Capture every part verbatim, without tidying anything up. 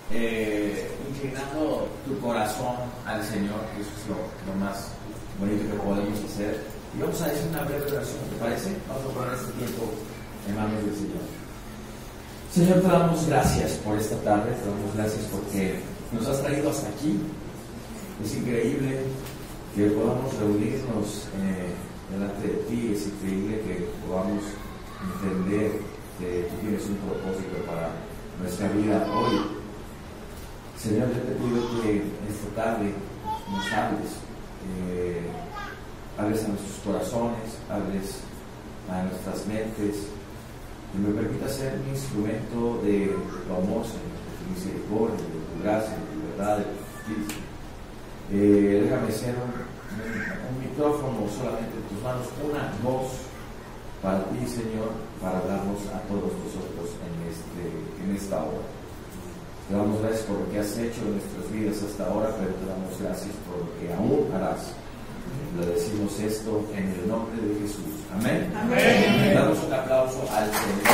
eh, inclinando tu corazón al Señor, que eso es lo, lo más bonito que podemos hacer. Y vamos a decir una breve oración, ¿te parece? Vamos a poner este tiempo en manos del Señor. Señor, te damos gracias por esta tarde, te damos gracias porque nos has traído hasta aquí. Es increíble que podamos reunirnos eh, delante de ti, es increíble que podamos entender que tú tienes un propósito para nuestra vida hoy. Señor, yo te pido que esta tarde nos hables, eh, hables a nuestros corazones, hables a nuestras mentes, y me permita ser un instrumento de tu amor, Señor, de tu misericordia, de tu gracia, de tu verdad, de tu justicia. Eh, déjame ser un, un, un micrófono solamente en tus manos, una voz para ti, Señor, para hablarnos a todos nosotros en, este, en esta hora. Te damos gracias por lo que has hecho en nuestras vidas hasta ahora, pero te damos gracias por lo que aún harás. Le decimos esto en el nombre de Jesús. Amén. Amén. Damos un aplauso al Señor.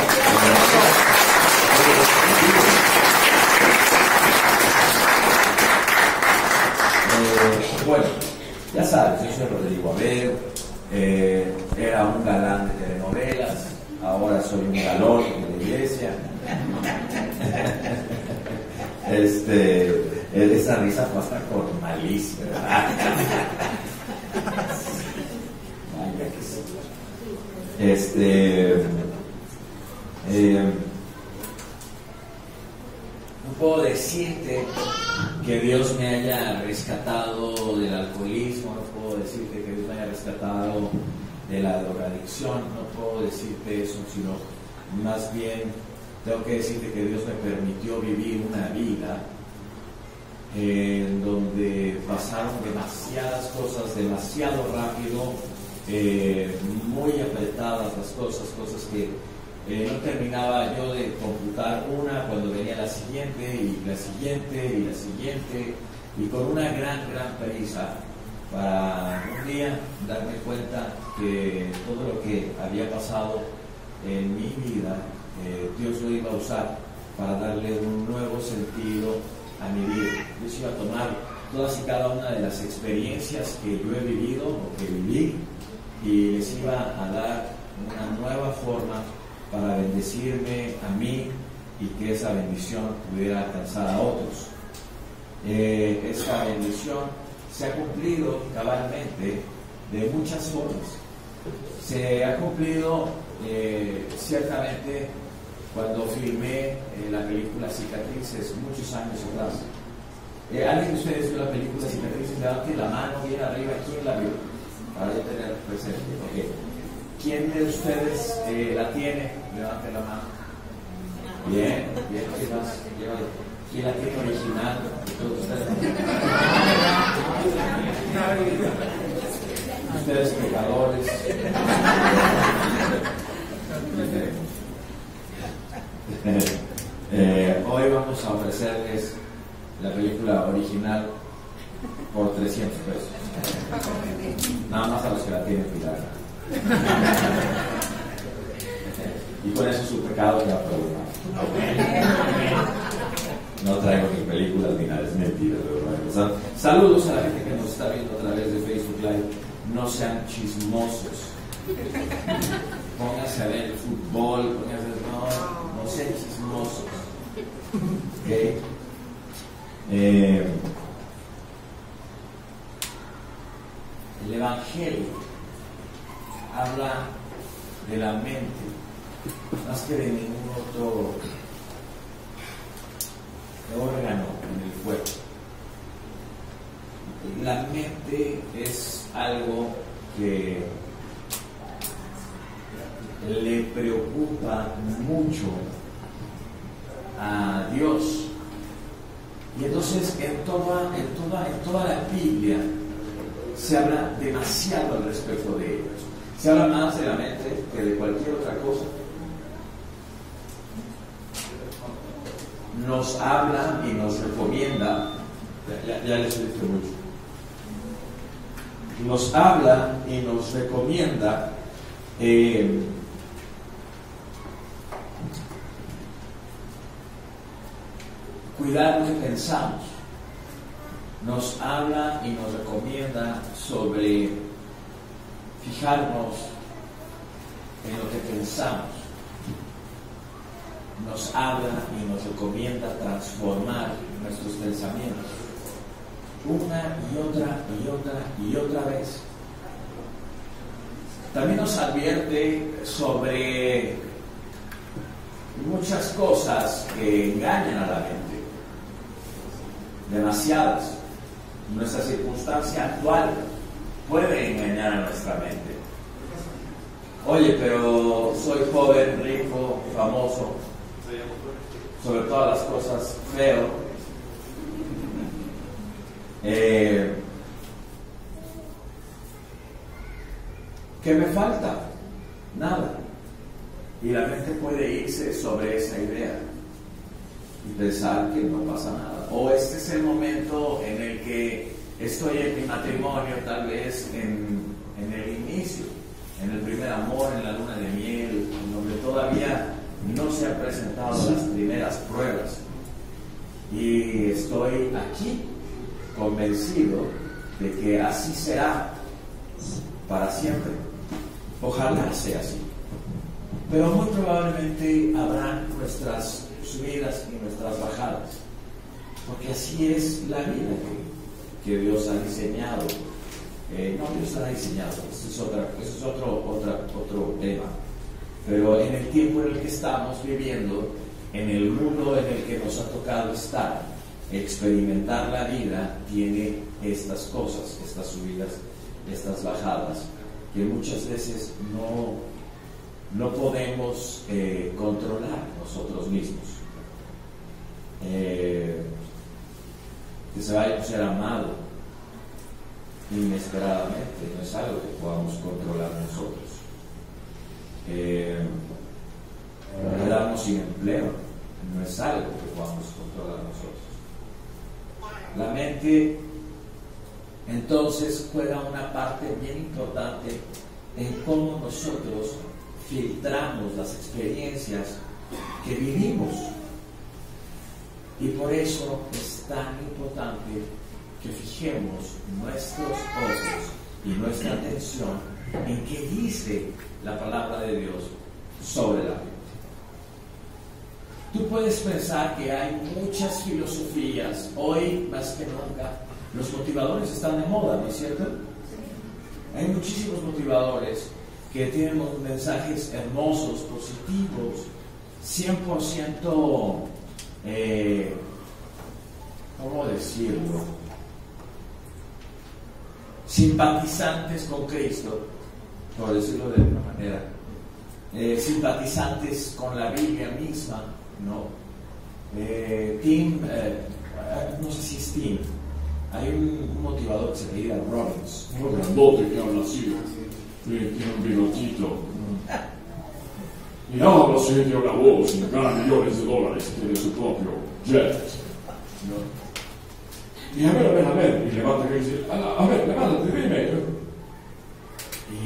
Eh, bueno, ya sabes, yo soy Rodrigo Abel, eh, era un galán de telenovelas, ahora soy un galón de la iglesia. Este, esa risa fue hasta con malicia, ¿verdad? Vaya que sí. Este, eh, no puedo decirte que Dios me haya rescatado del alcoholismo, no puedo decirte que Dios me haya rescatado de la drogadicción, no puedo decirte eso, sino más bien tengo que decirte que Dios me permitió vivir una vida eh, en donde pasaron demasiadas cosas, demasiado rápido, eh, muy apretadas las cosas, cosas que eh, no terminaba yo de computar una cuando venía la siguiente y la siguiente y la siguiente, y con una gran, gran prisa para un día darme cuenta que todo lo que había pasado en mi vida, Eh, Dios lo iba a usar para darle un nuevo sentido a mi vida. Dios iba a tomar todas y cada una de las experiencias que yo he vivido o que viví y les iba a dar una nueva forma para bendecirme a mí y que esa bendición pudiera alcanzar a otros. Eh, esa bendición se ha cumplido cabalmente de muchas formas. Se ha cumplido eh, ciertamente cuando filmé eh, la película Cicatrices muchos años atrás. Eh, ¿Alguien de ustedes vio la película Cicatrices? Levanten la mano bien arriba. ¿Quién la vio? Para yo tener presente. Okay. ¿Quién de ustedes eh, la tiene? Levanten la mano. Bien, bien. ¿Qué más? ¿Quién la tiene original? ¿Todos ustedes? Ustedes pecadores. eh, hoy vamos a ofrecerles la película original por trescientos pesos. Nada más a los que la tienen pirata. Y con eso su pecado ya perdonado. No traigo ni películas ni nada, es mentira. O sea, saludos a la gente que nos está viendo a través de Facebook Live. No sean chismosos. Pónganse a ver el fútbol, pónganse a ver, no, no sean chismosos. ¿Okay? Eh, el Evangelio habla de la mente más que de ningún otro órgano en el cuerpo. La mente es algo que le preocupa mucho a Dios, y entonces en toda, en toda, en toda la Biblia se habla demasiado al respecto de ellos. Se habla más de la mente que de cualquier otra cosa. Nos habla y nos recomienda, ya, ya, ya les he dicho mucho, nos habla y nos recomienda eh, cuidar lo que pensamos. Nos habla y nos recomienda sobre fijarnos en lo que pensamos. Nos habla y nos recomienda transformar nuestros pensamientos una y otra y otra y otra vez. También nos advierte sobre muchas cosas que engañan a la mente, demasiadas. Nuestra circunstancia actual puede engañar a nuestra mente. Oye, pero soy joven, rico, famoso, sobre todas las cosas, feo. Eh, ¿Qué me falta? Nada. Y la mente puede irse sobre esa idea y pensar que no pasa nada. O este es el momento en el que estoy en mi matrimonio, tal vez en, en el inicio, en el primer amor, en la luna de miel, en donde todavía no se han presentado las primeras pruebas. Y estoy aquí convencido de que así será para siempre. Ojalá sea así. Pero muy probablemente habrán nuestras subidas y nuestras bajadas, porque así es la vida que, que Dios ha diseñado. Eh, no, Dios ha diseñado, eso es, otra, eso es otro, otra, otro tema. Pero en el tiempo en el que estamos viviendo, en el mundo en el que nos ha tocado estar, experimentar la vida tiene estas cosas, estas subidas, estas bajadas, que muchas veces no, no podemos eh, controlar nosotros mismos. Eh, que se vaya a ser amado inesperadamente no es algo que podamos controlar nosotros. Eh, quedarnos sin empleo no es algo que podamos controlar nosotros. La mente entonces juega una parte bien importante en cómo nosotros filtramos las experiencias que vivimos. Y por eso es tan importante que fijemos nuestros ojos y nuestra atención en qué dice la palabra de Dios sobre la mente. Tú puedes pensar que hay muchas filosofías, hoy más que nunca, los motivadores están de moda, ¿no es cierto? Hay muchísimos motivadores que tienen mensajes hermosos, positivos, cien por ciento, eh, ¿cómo decirlo? Simpatizantes con Cristo, por decirlo de alguna manera, eh, simpatizantes con la Biblia misma, ¿no? Eh, Tim, eh, no sé si es Tim, hay un, un motivador que se apellida Robbins, un grandote que habla así, tiene un bigotito, y habla así, tiene una voz, y gana millones de dólares, tiene su propio jet, ¿no? Y a ver, a ver, a ver, y levanta y dice, a, a ver, levántate, dime. Y,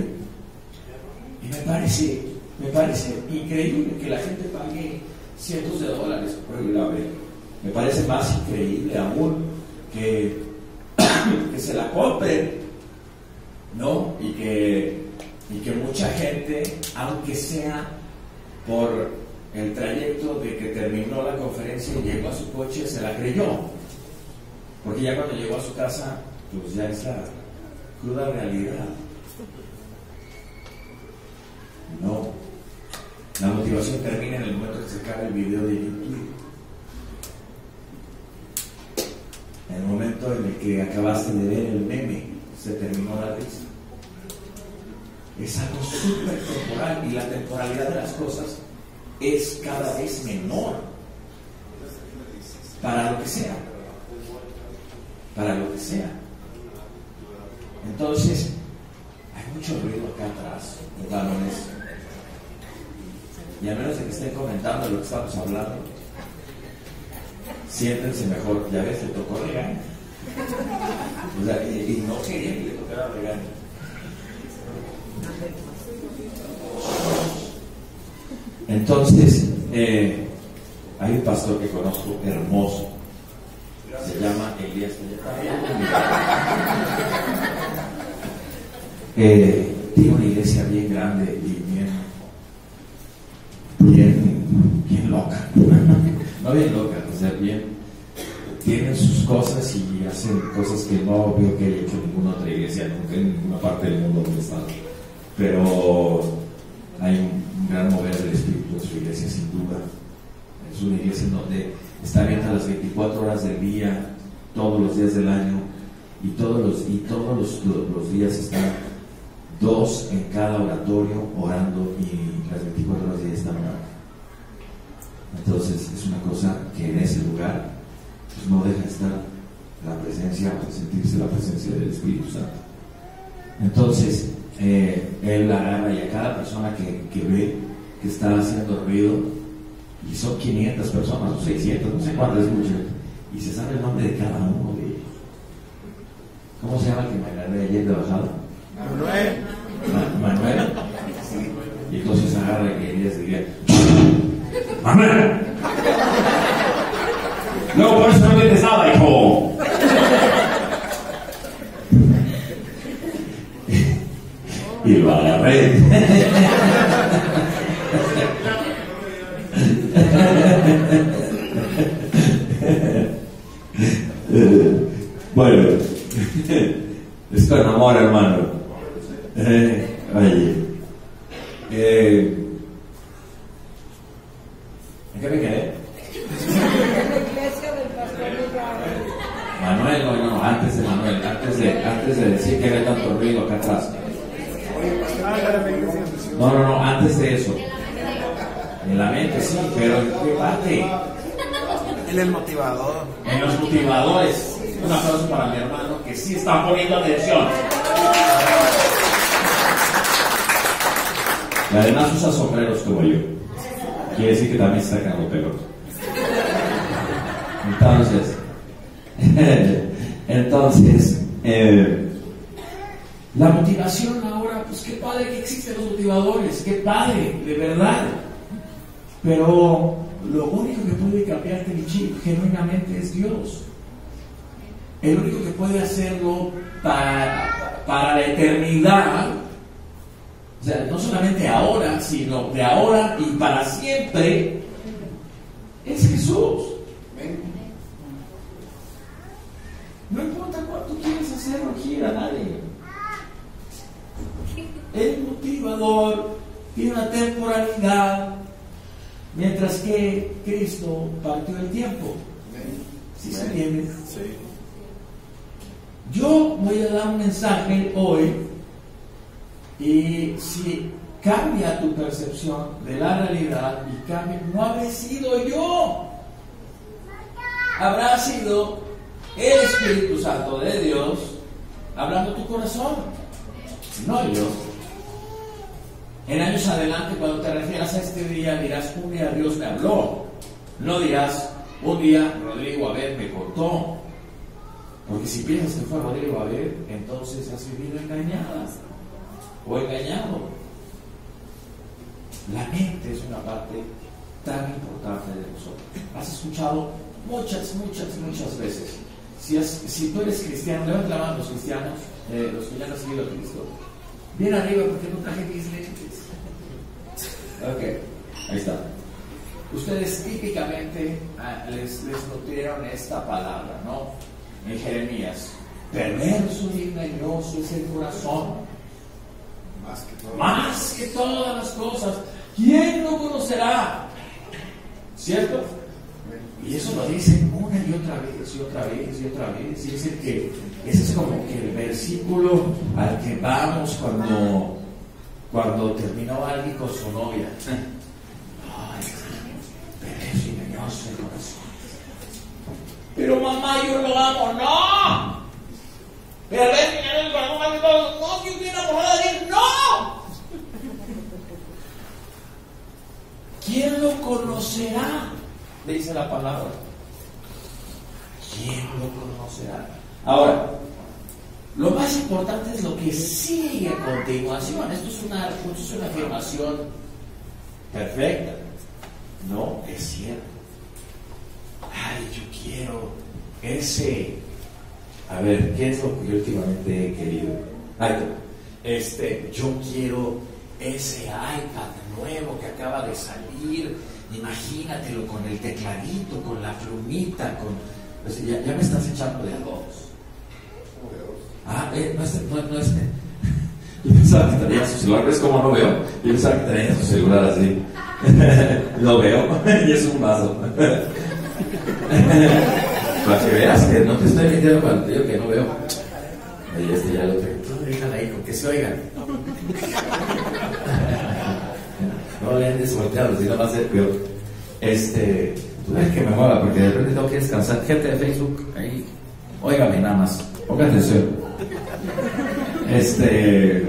y me parece, me parece increíble que la gente pague cientos de dólares por ir a ver. Me parece más increíble aún que, que se la compren, ¿no? Y que, y que mucha gente, aunque sea por el trayecto de que terminó la conferencia y llegó a su coche, se la creyó. Porque ya cuando llegó a su casa, pues ya es la cruda realidad. No. La motivación termina en el momento que se acaba el video de YouTube. En el momento en el que acabaste de ver el meme, se terminó la risa. Es algo súper temporal y la temporalidad de las cosas es cada vez menor. Para lo que sea. Para lo que sea. Entonces, hay mucho ruido acá atrás, los balones. Y a menos de que estén comentando lo que estamos hablando, siéntense mejor. Ya ves, le tocó regaño. O sea, y, y no quería que le tocara regaño. Entonces, eh, hay un pastor que conozco hermoso, se llama Elías. eh, tiene una iglesia bien grande y bien bien, bien loca, no bien loca, o sea, bien, tienen sus cosas y hacen cosas que no veo que haya hecho ninguna otra iglesia nunca en ninguna parte del mundo donde están, pero hay un gran mover del espíritu en su iglesia, sin duda. Es una iglesia en donde está abierta las veinticuatro horas del día, todos los días del año, y todos los, y todos los, los, los días están dos en cada oratorio orando, y las veinticuatro horas del día están orando. Entonces es una cosa que en ese lugar pues no deja de estar la presencia, o sentirse la presencia del Espíritu Santo. Entonces eh, él agarra, y a cada persona que, que ve que está haciendo ruido, y son quinientas personas o seiscientas, no sé cuántas es mucho, y se sabe el nombre de cada uno de ellos. ¿Cómo se llama el que me agarré ayer de bajada? Manuel. Ma- Manuel. Y entonces agarra y Elías diría: Manuel, no, por eso no entiendes nada, hijo. Y lo agarré. Bueno, es con amor, hermano. Eh, oye, eh, ¿en qué me quedé? La iglesia del pastor Manuel, no, no, antes de Manuel, antes de, antes de decir que ve tanto ruido acá atrás. No, no, no, antes de eso. En la mente sí, pero ¿en qué parte? Él es el motivador. En los motivadores. Un aplauso para mi hermano que sí está poniendo atención. Y además usa sombreros como yo. Quiere decir que también está sacando pelo. Entonces, entonces, eh, la motivación ahora, pues qué padre que existen los motivadores, qué padre, de verdad. Pero lo único que puede cambiarte el chip genuinamente es Dios. El único que puede hacerlo para, para la eternidad, o sea, no solamente ahora, sino de ahora y para siempre, es Jesús. No importa cuánto quieres hacerlo aquí a nadie. El motivador tiene una temporalidad, mientras que Cristo partió el tiempo. ¿Sí se entiende? Sí. Yo voy a dar un mensaje hoy, y si cambia tu percepción de la realidad y cambia, no habré sido yo, habrá sido el Espíritu Santo de Dios hablando a tu corazón, no yo. En años adelante, cuando te refieras a este día, dirás: un día Dios me habló. No dirás: un día Rodrigo Abed me contó. Porque si piensas que fue Rodrigo Abed, entonces has vivido engañada o engañado. La mente es una parte tan importante de nosotros. Has escuchado muchas, muchas, muchas veces. Si, has, si tú eres cristiano, levanta la mano los cristianos, eh, los que ya han recibido a Cristo. Bien arriba, porque no traje mis lentes. Ok, ahí está. Ustedes típicamente ah, les, les nutrieron esta palabra, ¿no? En Jeremías: perverso y engañoso es el corazón, Más que todo. más que todas las cosas. ¿Quién lo conocerá? ¿Cierto? Y eso lo dicen una y otra vez y otra vez y otra vez. Y dicen que ese es como que el versículo al que vamos cuando, cuando terminó alguien con su novia. Ay, perverso y engañoso el corazón. Pero mamá, yo lo amo. ¡No! Perverso y engañoso el corazón, más que todo. No, yo estoy enamorada de él. ¡No! ¿Quién lo conocerá? Le dice la palabra. ¿Quién lo conocerá? Ahora, lo más importante es lo que sigue a continuación. Esto es una, esto es una afirmación perfecta. No es cierto. ay, yo quiero ese, a ver, ¿qué es lo que yo últimamente he querido? Ay, este, yo quiero ese iPad nuevo que acaba de salir, imagínatelo con el tecladito, con la plumita, con, pues ya, ya me estás echando de a dos. Ah, eh, no es, no, no es, yo pensaba que tenía su celular, ¿ves cómo no veo? Yo pensaba que tenía su celular así. Lo veo y es un vaso. Para que veas que no te estoy mintiendo cuando te digo que no veo. Y este ya lo tengo. Tú déjala ahí, con que se oigan. No le andes volteando, si no va a ser peor. Este, tú ves que me mueva porque de repente tengo que descansar. Gente de Facebook, ahí, óigame nada más, ponga atención. Este,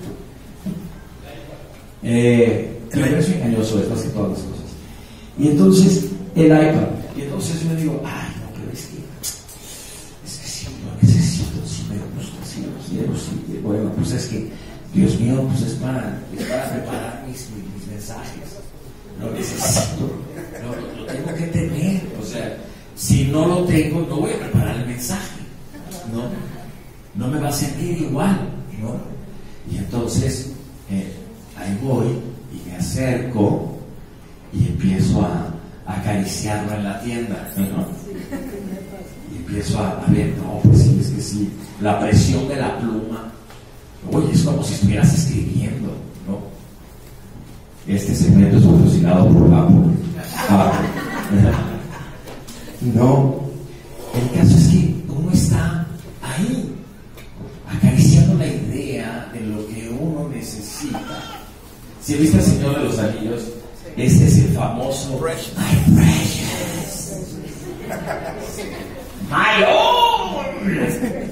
eh, el universo engañoso es más que todas las cosas. Y entonces, el iPad. Y entonces yo digo, ay, no, pero es que, es que sí, lo necesito, sí me gusta, sí lo quiero, sí. Bueno, pues es que, Dios mío, pues es para, es para preparar mis, mis mensajes. Lo necesito, lo, lo tengo que tener. O sea, si no lo tengo, no voy a preparar el mensaje, ¿no? No me va a sentir igual, ¿no? Y entonces, eh, ahí voy y me acerco y empiezo a, a acariciarlo en la tienda, ¿no? Y empiezo a, a ver, no, pues sí, es que sí, la presión de la pluma, oye, es como si estuvieras escribiendo, ¿no? Este segmento es patrocinado por Apple. Apple. No, el caso es que uno está ahí, acariciando la idea de lo que uno necesita. Si viste al Señor de los Anillos, este es el famoso My precious, my own.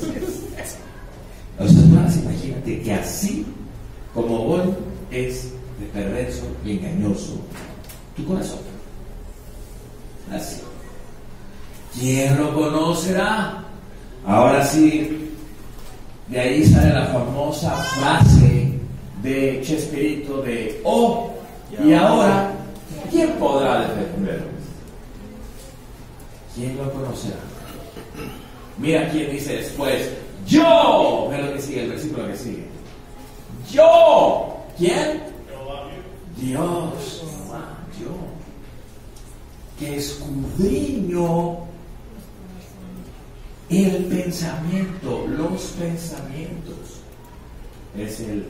O sea, más imagínate que así como hoy es de perverso y engañoso tu corazón. Así. ¿Quién lo conocerá? Ahora sí, de ahí sale la famosa frase de Chespirito de oh, y ahora, ¿quién podrá defenderlo? ¿Quién lo conocerá? Mira quién dice después, yo. Mira lo que sigue, el versículo que sigue. Yo. ¿Quién? Dios. Yo. Que escudriño el pensamiento, los pensamientos. Es el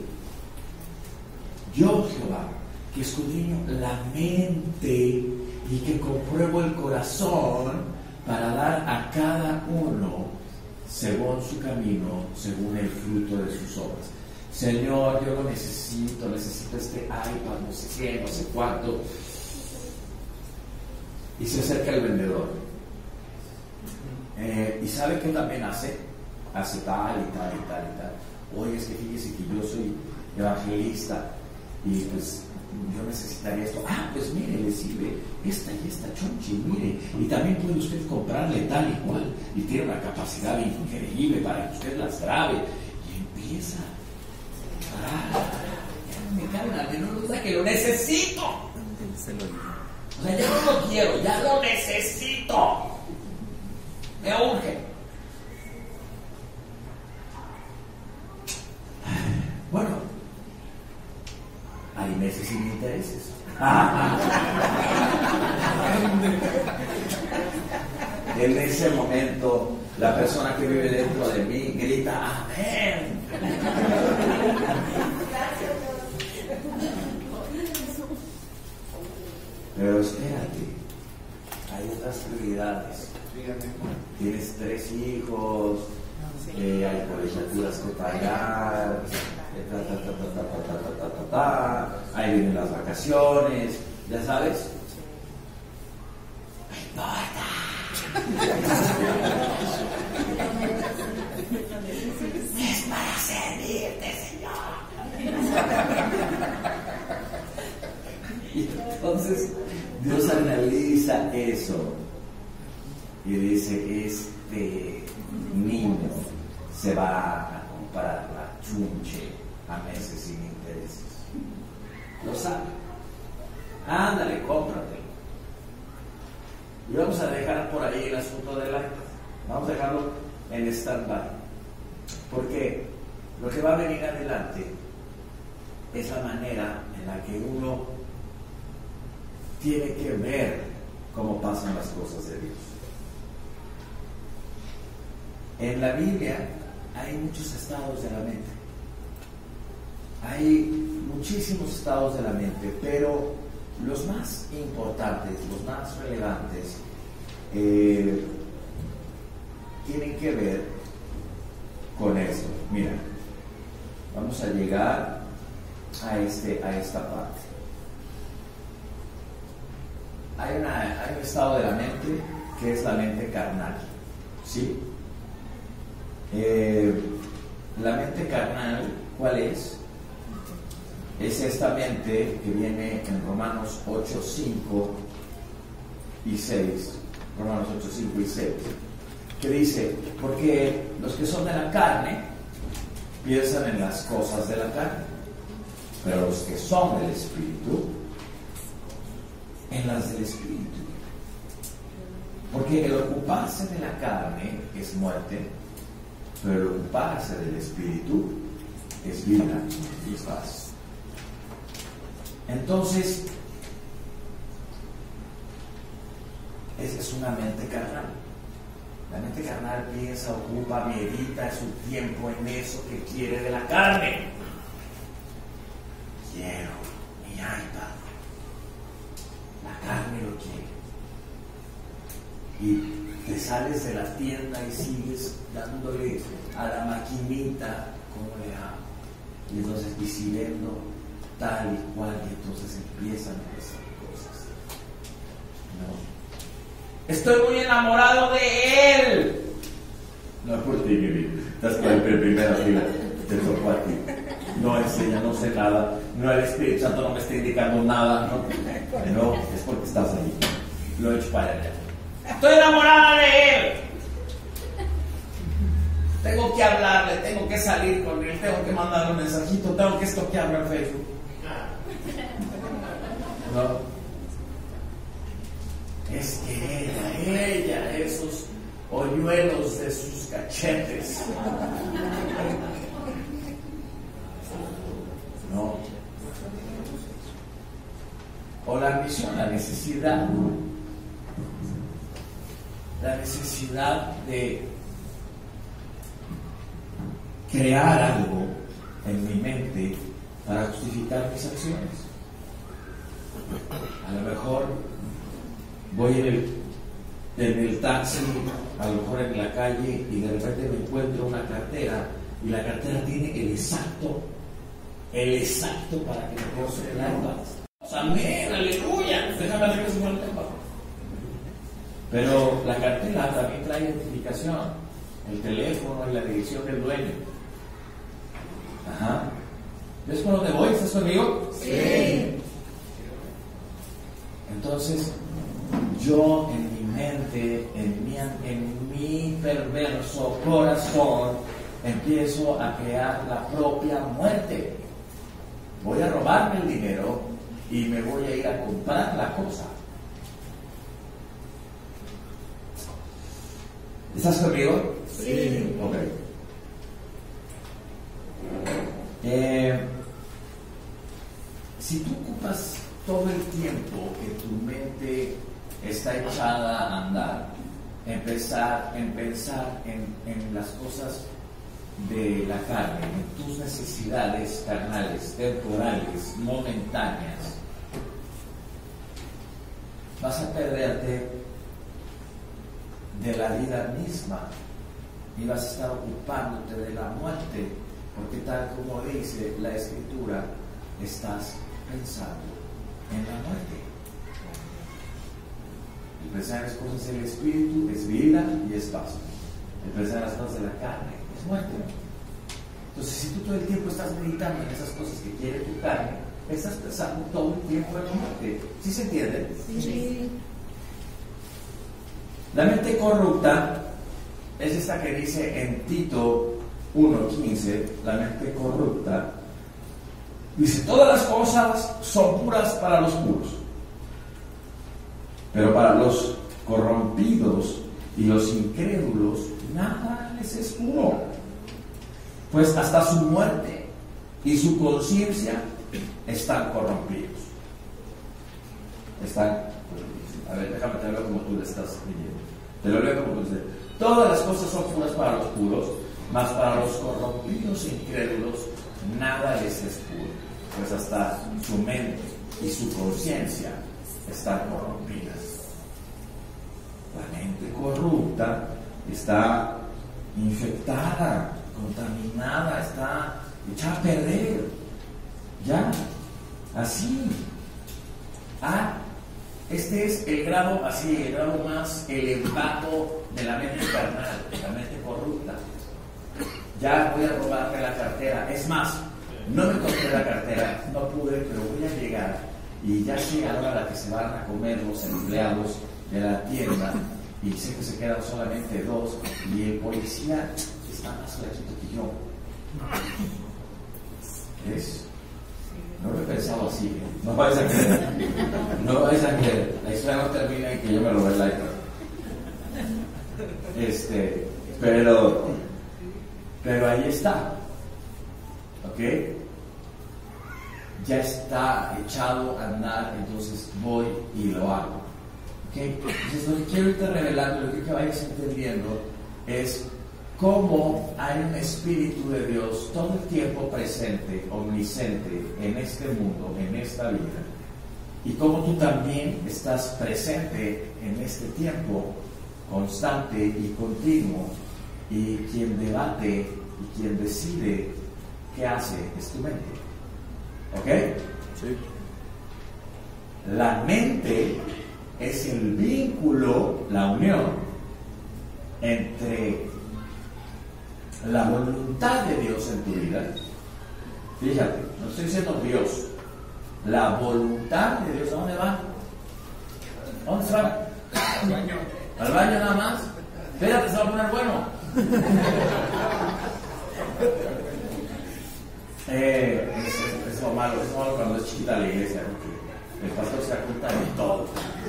yo, Jehová, que escudriño la mente y que compruebo el corazón para dar a cada uno según su camino, según el fruto de sus obras. Señor, yo lo necesito, necesito este iPad, no sé qué, no sé cuánto. Y se acerca el vendedor. Eh, y sabe que también hace, hace tal y tal y tal y tal. Oye, es que fíjese que yo soy evangelista y pues yo necesitaría esto. Ah, pues mire, le sirve esta y esta chonchi, mire, y también puede usted comprarle tal y cual, y tiene una capacidad increíble para que usted las grabe. Y empieza, ah, ya no me cabe la menor duda que lo necesito. O sea, ya no lo quiero, ya lo necesito. Me urge. Bueno, hay meses sin intereses. En ese momento, la persona que vive dentro de mí grita amén. Pero espérate, hay otras prioridades. Tienes tres hijos, eh, hay colegiaturas que pagar, eh, ta, ta, ta, ta, ta, ta, ta, ta, ta, ahí vienen las vacaciones, ya sabes. No importa. Es para servirte, Señor. Y entonces Dios analiza eso y dice, este niño se va a comprar la chunche a meses sin intereses. Lo sabe. Ándale, cómpratelo. Y vamos a dejar por ahí el asunto del iPad. Vamos a dejarlo en stand-by. Porque lo que va a venir adelante es la manera en la que uno tiene que ver cómo pasan las cosas de Dios. En la Biblia hay muchos estados de la mente. Hay muchísimos estados de la mente, pero los más importantes, los más relevantes, eh, tienen que ver con esto. Mira, vamos a llegar a, este, a esta parte. Hay, una, hay un estado de la mente que es la mente carnal, ¿sí? Eh, la mente carnal, ¿cuál es? Es esta mente que viene en Romanos ocho, cinco y seis. Romanos ocho, cinco y seis. Que dice, porque los que son de la carne piensan en las cosas de la carne, pero los que son del Espíritu, en las del Espíritu. Porque el ocuparse de la carne es muerte, pero el ocuparse del Espíritu es vida y es paz. Entonces, esa es una mente carnal. La mente carnal piensa, ocupa, medita su tiempo en eso que quiere de la carne. Quiero mi iPad. La carne lo quiere. Y te sales de la tienda y sigues dándole a la maquinita como le hago. Y entonces, y si vendo tal y cual, y entonces empiezan a pasar cosas. No. Estoy muy enamorado de él. No por ti, mi vida. Estás por en primera fila. Te tocó a ti. No enseña, no sé nada. No, el Espíritu Santo no me está indicando nada. No, no, es porque estás ahí. Lo he hecho para allá. Estoy enamorada de él. Tengo que hablarle, tengo que salir con él, tengo que mandarle un mensajito, tengo que estoquearlo en Facebook. No. Es que ella, ella, esos hoyuelos de sus cachetes. No. O la ambición, la necesidad. La necesidad de crear algo en mi mente para justificar mis acciones. A lo mejor voy en el, en el taxi, a lo mejor en la calle, y de repente me encuentro una cartera, y la cartera tiene el exacto, el exacto para que me pueda hacer el iPad. Amén, aleluya. Déjame ver que se muere el tiempo. Pero la cartera también trae identificación, el teléfono y la dirección del dueño. Ajá. ¿Ves por dónde voy? ¿Estás conmigo? Sí. Entonces, yo en mi mente, en mi, en mi perverso corazón, empiezo a crear la propia muerte. Voy a robarme el dinero y me voy a ir a comprar la cosa. ¿Estás conmigo? Sí. Ok. Eh, si tú ocupas todo el tiempo que tu mente está echada a andar, empezar, en pensar en, en las cosas de la carne, en tus necesidades carnales, temporales, momentáneas, vas a perderte de la vida misma y vas a estar ocupándote de la muerte, porque tal como dice la Escritura, estás pensando en la muerte. El pensar en las cosas del Espíritu es vida y es paz. El pensar en las cosas de la carne es muerte. Entonces, si tú todo el tiempo estás meditando en esas cosas que quiere tu carne, estás pensando todo el tiempo en la muerte. ¿Sí se entiende? Sí. La mente corrupta es esta que dice en Tito uno quince, la mente corrupta. Dice, todas las cosas son puras para los puros, pero para los corrompidos y los incrédulos, nada les es puro, pues hasta su muerte y su conciencia están corrompidos. Están corrompidos. A ver, déjame te lo como tú le estás leyendo. Te lo leo como tú dices. Todas las cosas son puras para los puros, mas para los corrompidos e incrédulos nada les es puro, pues hasta su mente y su conciencia están corrompidas. La mente corrupta está infectada, contaminada, está echada a perder. Ya, así. Ah, este es el grado, así, el grado más elevado de la mente carnal, de la mente corrupta. Ya voy a robarme la cartera. Es más, no me encontré la cartera, no pude, pero voy a llegar. Y ya sé a la hora que se van a comer los empleados de la tienda, y sé que se quedan solamente dos, y el policía está más flaquito que yo. ¿Ves? No lo he pensado así, ¿eh? No vais a creer. No vais a creer. La historia no termina en que yo me robé el iPad. Este, pero, pero ahí está. ¿Ok? Ya está echado a andar, entonces voy y lo hago. ¿Ok? Entonces lo que quiero irte revelando, lo que quiero que vayas entendiendo es cómo hay un Espíritu de Dios todo el tiempo presente, omnisciente en este mundo, en esta vida, y cómo tú también estás presente en este tiempo constante y continuo, y quien debate y quien decide qué hace es tu mente. ¿Ok? Sí. La mente es el vínculo, la unión entre la voluntad de Dios en tu vida. Fíjate, no estoy diciendo Dios, la voluntad de Dios. ¿A dónde va? ¿A dónde se va? Al baño. ¿Al baño nada más? Espérate, se va a poner bueno. eh, es, es lo malo, es lo malo cuando es chiquita la iglesia, porque el pastor se da cuenta de todo.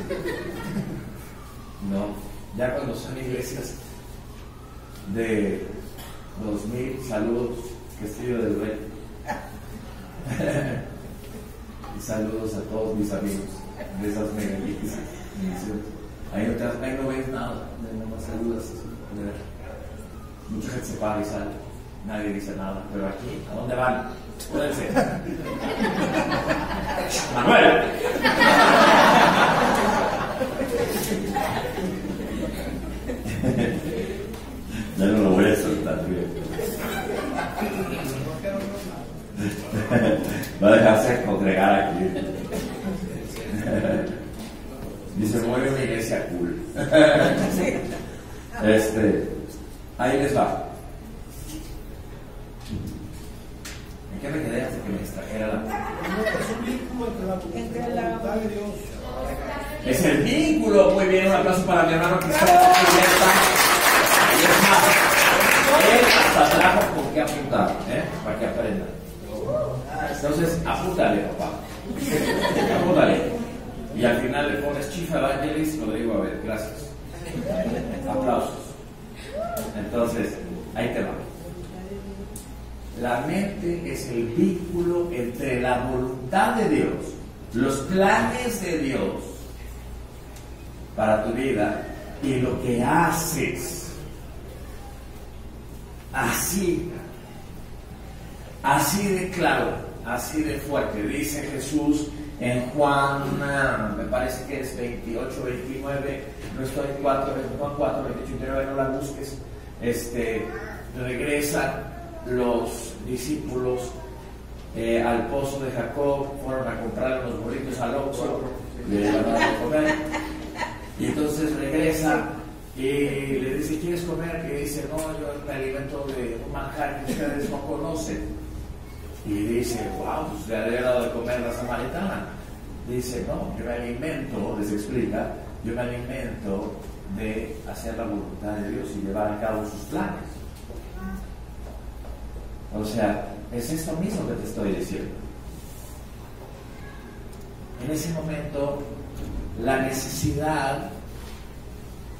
No, ya cuando son iglesias de dos mil, saludos, Castillo del Rey. Y saludos a todos mis amigos de esas mega iglesias. Ahí no, te, ahí no ves nada, nada más saludas. Mucha gente se para y sale, nadie dice nada, pero aquí, ¿a dónde van? Pónganse. Manuel. Ya no lo voy a soltar, bien. Va a dejarse congregar aquí. Dice, mueve una iglesia cool. Este, ahí les va. ¿En qué me quedé hasta que me extrajera la? Es un vínculo entre la voluntad de Dios. Es el vínculo. Muy bien, un aplauso para mi hermano que está cubierta. Ahí está. Él hasta trajo con qué apuntar, ¿eh? Para que aprendan. Entonces, apúntale, papá. Apúntale. Y al final le pones Chief Evangelist, lo digo, a ver, gracias. Aplausos. Entonces, ahí te va. La mente es el vínculo entre la voluntad de Dios, los planes de Dios para tu vida y lo que haces. Así, así de claro, así de fuerte. Dice Jesús en Juan, me parece que es veintiocho, veintinueve, no estoy en cuatro, Juan cuatro, veintiocho, veintinueve, no la busques. Este, regresan los discípulos eh, al pozo de Jacob, fueron a comprar unos burritos al Oxxo, le van a dar de comer, y entonces regresa y le dice, ¿quieres comer? Y dice, no, yo me alimento de un manjar que ustedes no conocen. Y dice, wow, pues le había dado de comer la samaritana. Dice, no, yo me alimento, les explica, yo me alimento de hacer la voluntad de Dios y llevar a cabo sus planes. O sea, es esto mismo que te estoy diciendo. En ese momento, la necesidad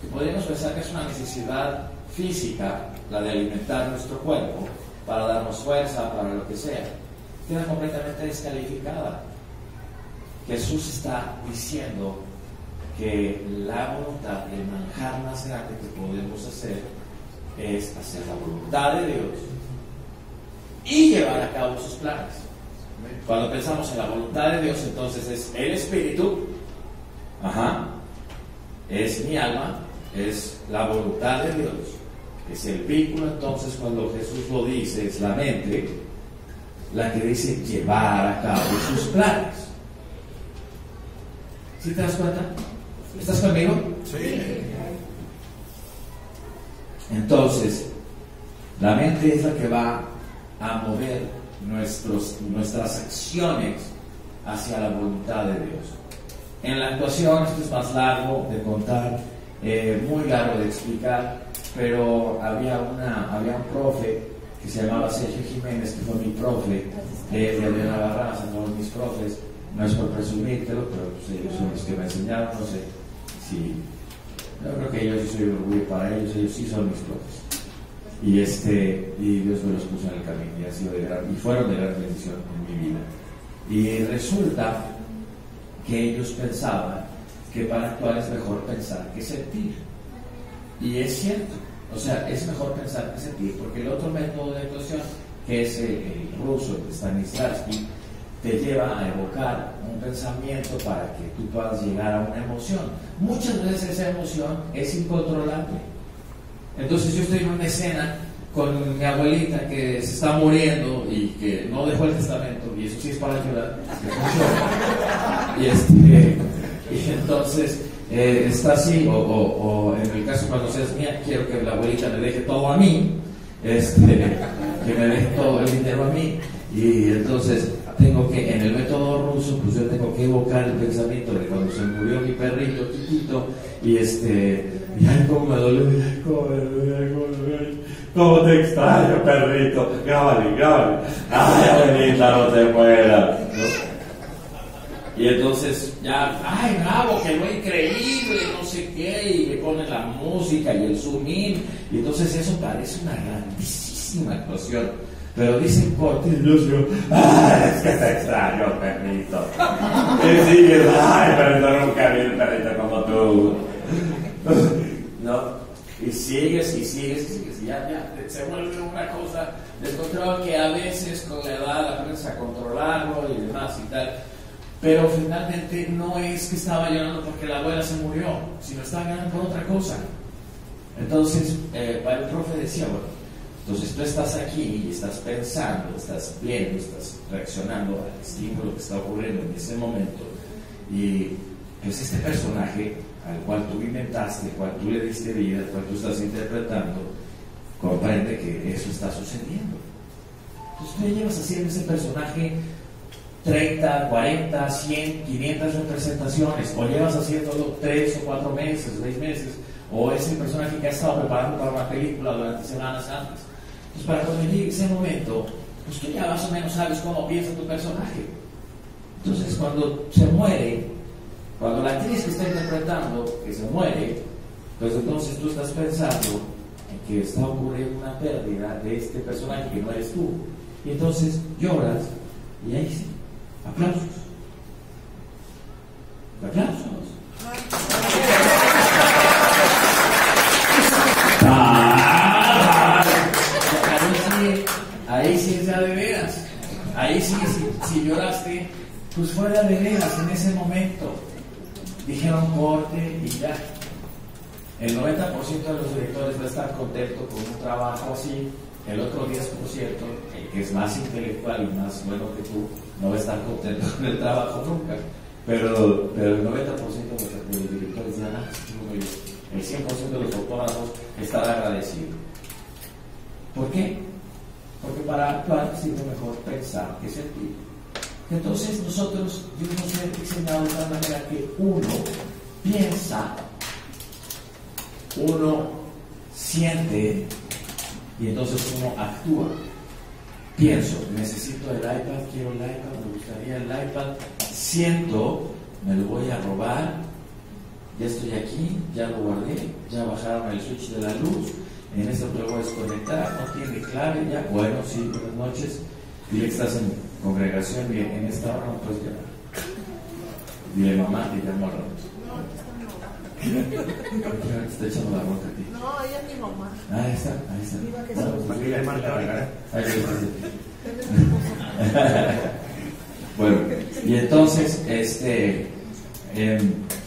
que podríamos pensar que es una necesidad física, la de alimentar nuestro cuerpo, para darnos fuerza, para lo que sea, queda completamente descalificada. Jesús está diciendo que la voluntad, el manjar más grande que podemos hacer es hacer la voluntad de Dios y llevar a cabo sus planes. Cuando pensamos en la voluntad de Dios, entonces es el espíritu, ajá, es mi alma, es la voluntad de Dios, es el vínculo. Entonces cuando Jesús lo dice, es la mente la que dice llevar a cabo sus planes. ¿Sí te das cuenta? ¿Estás conmigo? Sí. Entonces, la mente es la que va a mover nuestros, nuestras acciones hacia la voluntad de Dios. En la actuación, esto es más largo de contar, eh, muy largo de explicar, pero había, una, había un profe que se llamaba Sergio Jiménez, que fue mi profe, de Adriana Barraza, no mis profes. No es por presumírtelo, pero pues ellos son los que me enseñaron, no sé si... Yo creo que yo sí soy un orgullo para ellos, ellos sí son mis profes. Y, este, y Dios me los puso en el camino y, ha sido de gran, y fueron de gran bendición en mi vida. Y resulta que ellos pensaban que para actuar es mejor pensar que sentir. Y es cierto, o sea, es mejor pensar que sentir, porque el otro método de actuación, que es el, el ruso, el Stanislavski, te lleva a evocar un pensamiento para que tú puedas llegar a una emoción. Muchas veces esa emoción es incontrolable. Entonces yo estoy en una escena con mi abuelita que se está muriendo y que no dejó el testamento, y eso sí es para ayudar, y, este, y entonces eh, está así, o, o, o en el caso cuando seas mía, quiero que la abuelita me deje todo a mí, este, que me deje todo el dinero a mí, y entonces tengo que, en el método ruso, pues yo tengo que evocar el pensamiento de cuando se murió mi perrito chiquito, y este, y ay, cómo me dolió, y ay, cómo me dolió, ay, cómo me dolió, cómo te extraño, perrito, grábale, grábale, ay, abuelita, no te mueras, ¿no? Y entonces ya, ay, bravo, quedó increíble, no sé qué, y me ponen la música y el zoom in, y entonces eso parece una grandísima actuación. Pero dicen por ti, Dios mío, ay, es que te extraño, perrito. Y sigues, ay, perrito, nunca vi un perrito como tú. ¿No? Y sigues, y sigues, y sigues, y ya, ya, se vuelve una cosa descontrolada que a veces con la edad aprendes a controlarlo y demás y tal. Pero finalmente no es que estaba llorando porque la abuela se murió, sino estaba llorando por otra cosa. Entonces, eh, el profe decía, bueno, entonces tú estás aquí y estás pensando, estás viendo, estás reaccionando al estímulo que está ocurriendo en ese momento, y pues este personaje al cual tú inventaste, al cual tú le diste vida, al cual tú estás interpretando, comprende que eso está sucediendo. Entonces tú llevas haciendo ese personaje treinta, cuarenta, cien, quinientas representaciones, o llevas haciéndolo tres o cuatro meses, seis meses, o es el personaje que has estado preparando para una película durante semanas antes. Entonces, para cuando llegue ese momento, pues tú ya más o menos sabes cómo piensa tu personaje. Entonces, cuando se muere, cuando la actriz que está interpretando que se muere, pues entonces tú estás pensando en que está ocurriendo una pérdida de este personaje que no eres tú. Y entonces lloras, y ahí sí, aplausos. Aplausos. Ahí sí es ya de veras. Ahí sí, si, si lloraste, pues fuera de veras en ese momento. Dijeron corte y ya. El noventa por ciento de los directores va a estar contento con un trabajo así. El otro diez por ciento, el que es más intelectual y más bueno que tú, no va a estar contento con el trabajo nunca. Pero, pero el noventa por ciento de los, de los directores ya no. El cien por ciento de los fotógrafos estará agradecido. ¿Por qué? Porque para actuar sirve mejor pensar que sentir. Entonces nosotros, Dios nos ha diseñado de tal manera que uno piensa, uno siente y entonces uno actúa. Pienso, necesito el iPad, quiero el iPad, me gustaría el iPad, siento, me lo voy a robar ya estoy aquí, ya lo guardé, ya bajaron el switch de la luz, en esto te lo voy a desconectar, no tiene clave, ya, bueno, sí, buenas noches, dile que estás en congregación, bien, en esta hora no puedes llamar. Dile, mamá, te llamo a la noche. Te está echando la boca a ti. No, ella es mi mamá. Ah, ahí está, ahí está. Diga que Bueno, sí. pues dile, marca, ¿verdad? Ahí está. Él es mi esposo. Bueno, y entonces, este, eh,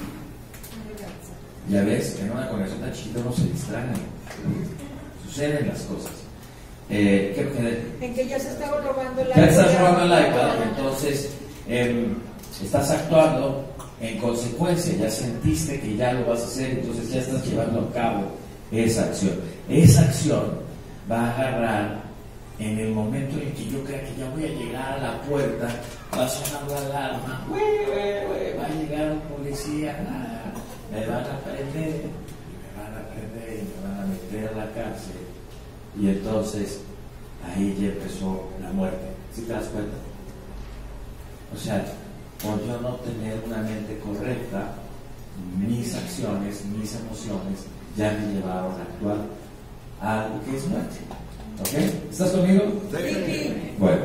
ya ves, en una conexión tan chiquita uno se distrae, suceden las cosas. Eh, ¿qué me quedé? En que ya se estaba robando el Ya iPad. estás robando el iPad, entonces eh, estás actuando en consecuencia, ya sentiste que ya lo vas a hacer, entonces ya estás llevando a cabo esa acción. Esa acción va a agarrar en el momento en el que yo crea que ya voy a llegar a la puerta, va a sonar la alarma, ¡Uy, uy, uy! Va a llegar un policía, ah, me van a prender, y me van a prender, y me van a meter a la cárcel, y entonces ahí ya empezó la muerte. ¿Sí te das cuenta? O sea, por yo no tener una mente correcta, mis acciones, mis emociones ya me llevaron a actuar a algo que es muerte. ¿Ok? ¿Estás conmigo? Sí. Bueno.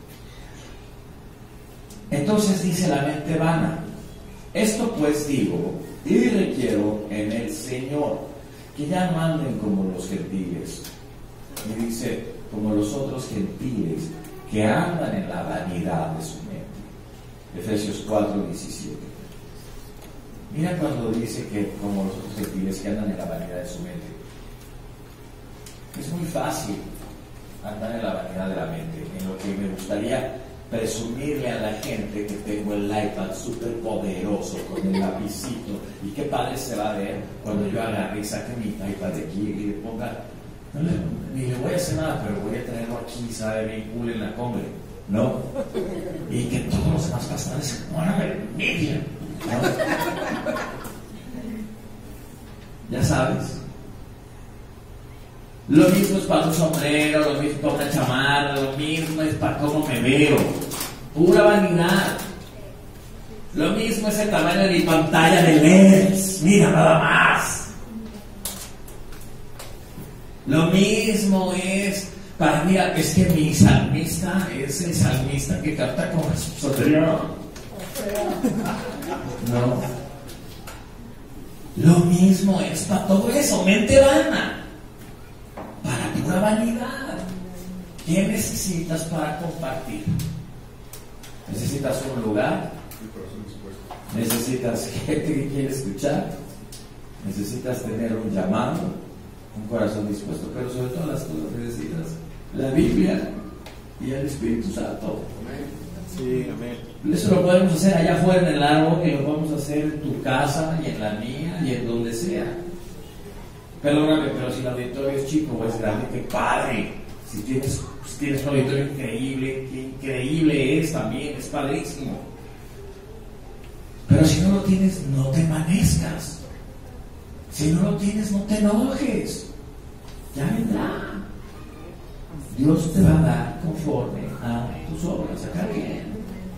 Entonces dice la mente vana: esto pues digo y requiero en el Señor, que ya no anden como los gentiles. Y dice, como los otros gentiles que andan en la vanidad de su mente. Efesios cuatro, diecisiete. Mira cuando dice que como los otros gentiles que andan en la vanidad de su mente. Es muy fácil andar en la vanidad de la mente, en lo que me gustaría presumirle a la gente que tengo el iPad súper poderoso con el lapicito, y qué padre se va a ver cuando yo agarre y saque mi iPad de aquí y le ponga, no le, ni le voy a hacer nada, pero voy a traerlo aquí, sabe, bien cool en la combre, ¿no? Y que todos los demás pastores se mueran de envidia, ¿no? Ya sabes. Lo mismo es para un sombrero, lo mismo para una chamarra, lo mismo es para cómo me veo. Pura vanidad. Lo mismo es el tamaño de mi pantalla de L E Ds. Mira, nada más. Lo mismo es para, mira, es que mi salmista es el salmista que canta con responsabilidad. No. Lo mismo es para todo eso, mente vana. Para pura vanidad. ¿Qué necesitas para compartir? ¿Necesitas un lugar? ¿Necesitas gente que quiere escuchar? ¿Necesitas tener un llamado? Un corazón dispuesto. Pero sobre todas las cosas necesitas la Biblia y el Espíritu Santo. Sí, amén. Eso lo podemos hacer allá afuera en el árbol, y lo podemos hacer en tu casa y en la mía y en donde sea. Perdóname, pero si el auditorio es chico o es grande, qué padre. Si tienes, si tienes un auditorio increíble, qué increíble es también, es padrísimo. Pero si no lo tienes, no te envanezcas. Si no lo tienes, no te enojes. Ya vendrá. Dios te va a dar conforme a tus obras, acá bien.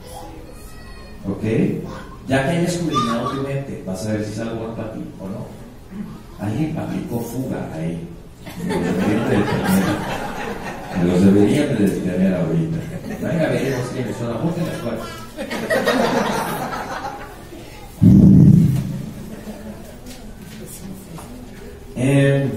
¿Ok? Ya que hayas escudriñado tu mente, vas a ver si es algo bueno para ti o no. Alguien aplicó fuga ahí. Me los deberían de detener ahorita. Venga, veremos quiénes son. Apunten las cuatro. Eh,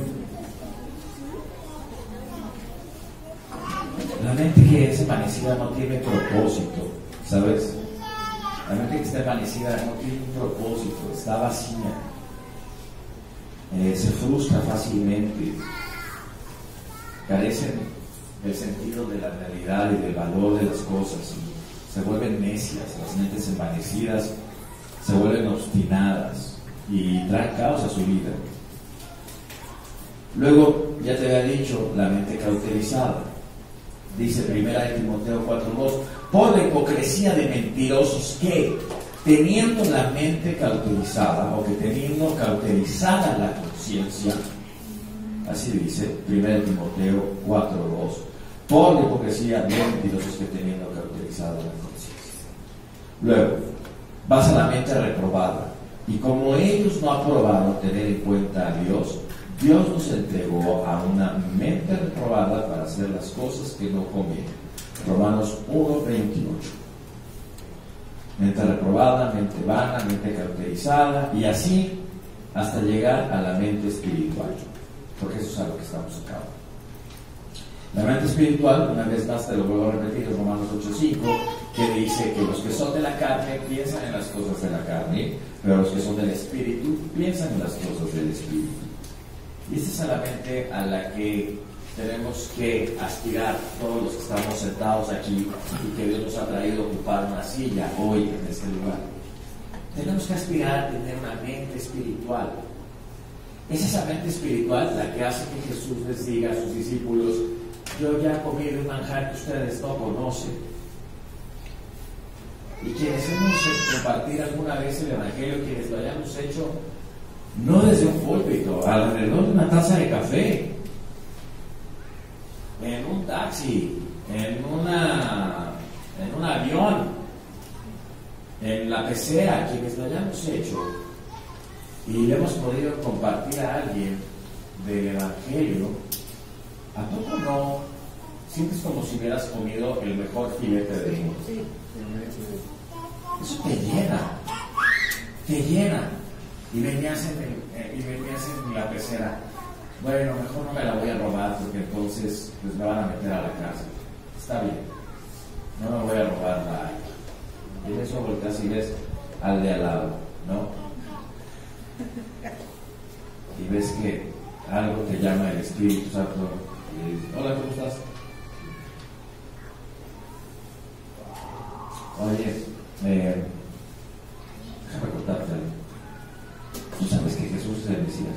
la mente que es envanecida no tiene propósito, ¿sabes? La mente que está envanecida no tiene un propósito, está vacía. Eh, se frustra fácilmente, carecen del sentido de la realidad y del valor de las cosas, y se vuelven necias. Las mentes envanecidas se vuelven obstinadas y traen caos a su vida. Luego, ya te había dicho, la mente cauterizada. Dice primera de Timoteo cuatro dos, por la hipocresía de mentirosos que, teniendo la mente cauterizada, o que teniendo cauterizada la conciencia, así dice primera de Timoteo cuatro dos, por la hipocresía de mentirosos que teniendo cauterizada la conciencia. Luego, vas a la mente reprobada. Y como ellos no aprobaron tener en cuenta a Dios, Dios nos entregó a una mente reprobada para hacer las cosas que no convienen. Romanos uno veintiocho. Mente reprobada, mente vana, mente caracterizada, y así hasta llegar a la mente espiritual, porque eso es a lo que estamos acá. La mente espiritual, una vez más te lo vuelvo a repetir, en Romanos ocho cinco, que dice que los que son de la carne piensan en las cosas de la carne, pero los que son del espíritu piensan en las cosas del espíritu. Y esta es la mente a la que tenemos que aspirar todos los que estamos sentados aquí y que Dios nos ha traído a ocupar una silla hoy en este lugar. Tenemos que aspirar a tener una mente espiritual. Es esa mente espiritual la que hace que Jesús les diga a sus discípulos: yo ya comí de un manjar que ustedes no conocen. Y quienes hemos compartido alguna vez el Evangelio, quienes lo hayamos hecho, no desde un púlpito, alrededor de una taza de café, en un taxi, en, una, en un avión, en la pecera, quienes lo hayamos hecho, y le hemos podido compartir a alguien del Evangelio, ¿a poco no sientes como si hubieras comido el mejor filete del mundo? Eso te llena, te llena. Y venías en, el, y venías en la pecera: bueno, mejor no me la voy a robar porque entonces pues me van a meter a la cárcel. Está bien, no me voy a robar la alma. Y en eso volteas y ves al de al lado, ¿no? Y ves que algo te llama el Espíritu Santo y dices: hola, ¿cómo estás? Oye, eh, déjame contarte algo. ¿Tú sabes que Jesús es el Mesías?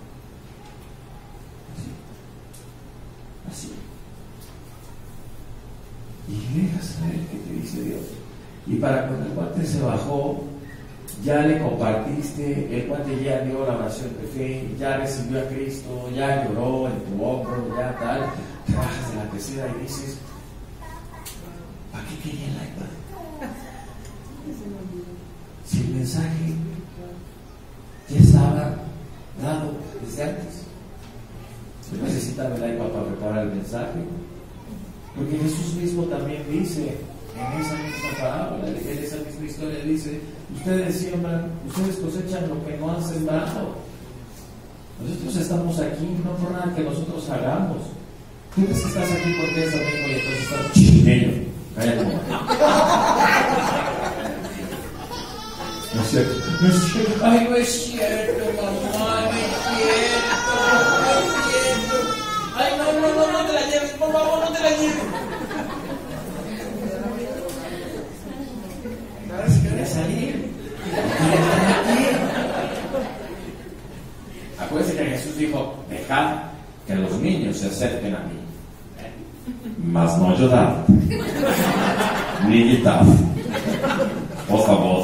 Así. Así. Y dejas saber qué te dice Dios. Y para cuando el cuate se bajó, ya le compartiste, el cuate ya dio la oración de fe, ya recibió a Cristo, ya lloró en tu hombro, ya tal. Te bajas de la pecera y dices: ¿para qué quería el iPad? Si el mensaje ya estaba dado desde antes. No necesitaba el iPad para preparar el mensaje, porque Jesús mismo también dice en esa misma parábola, en esa misma historia, dice: ustedes siembran, ustedes cosechan lo que no han sembrado. Nosotros estamos aquí no por nada que nosotros hagamos. Tú crees que estás aquí porque es domingo y entonces estás chineño. Cállate. No es cierto, no es cierto. Ay, no es cierto, mamá, no es cierto, no es cierto. Ay, no, no, no, no te la lleves, por favor, no te la lleves. Ahora sí quería salir. Acuérdense que Jesús dijo: dejad que los niños se acerquen a mí, mas no llorad, ni gritad. Por favor.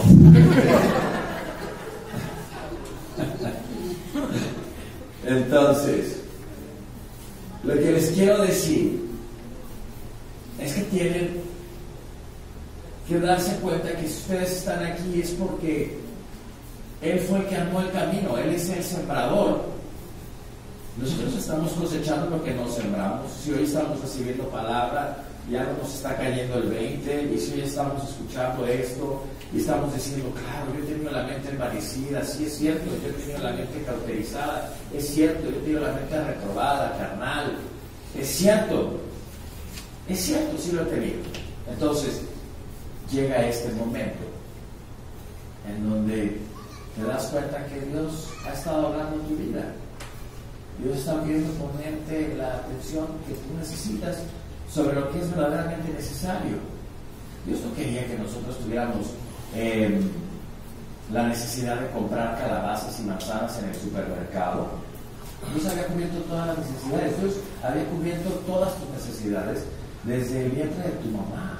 Entonces, lo que les quiero decir es que tienen que darse cuenta que si ustedes están aquí es porque Él fue el que armó el camino, Él es el sembrador. Nosotros estamos cosechando lo que no sembramos. Si hoy estamos recibiendo palabra, ya no nos está cayendo el veinte, y si hoy estamos escuchando esto y estamos diciendo: claro, yo he tenido la mente envanecida, sí es cierto, yo he tenido la mente cauterizada, es cierto, yo he tenido la mente reprobada, carnal, es cierto, es cierto, sí lo he tenido. Entonces llega este momento en donde te das cuenta que Dios ha estado hablando en tu vida. Dios está queriendo ponerte la atención que tú necesitas sobre lo que es verdaderamente necesario. Dios no quería que nosotros tuviéramos eh, la necesidad de comprar calabazas y manzanas en el supermercado. Dios había cubierto todas las necesidades. Dios había cubierto todas tus necesidades desde el vientre de tu mamá.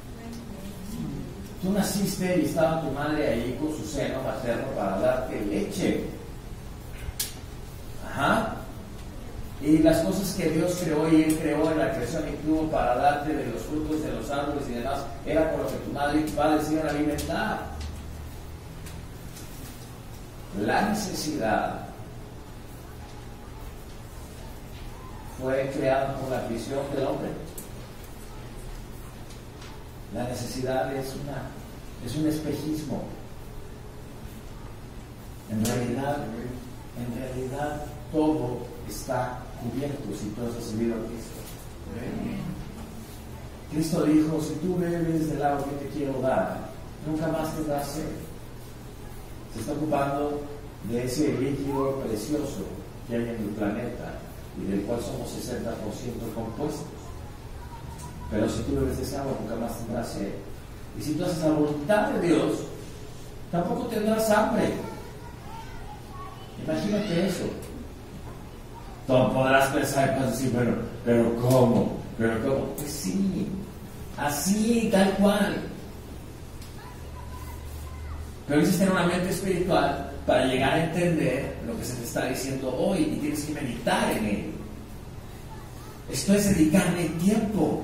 Tú naciste y estaba tu madre ahí con su seno materno para darte leche. Ajá. Y las cosas que Dios creó y Él creó en la creación y tuvo para darte de los frutos de los árboles y demás, era por lo que tu madre y tu padre se iban a alimentar. la necesidad fue creada por la visión del hombre. La necesidad es una es un espejismo. En realidad, en realidad todo está cubierto si tú has recibido a Cristo. Cristo dijo: si tú bebes del agua que te quiero dar, nunca más tendrás sed. Se está ocupando de ese líquido precioso que hay en el planeta y del cual somos sesenta por ciento compuestos. Pero si tú bebes de esa agua, nunca más tendrás sed. Y si tú haces la voluntad de Dios, tampoco tendrás hambre. Imagínate eso. Tú podrás pensar así, pero, pero ¿cómo? ¿Pero cómo? Pues sí, así, tal cual. Pero necesitas tener una mente espiritual para llegar a entender lo que se te está diciendo hoy y tienes que meditar en ello. Esto es dedicarle tiempo.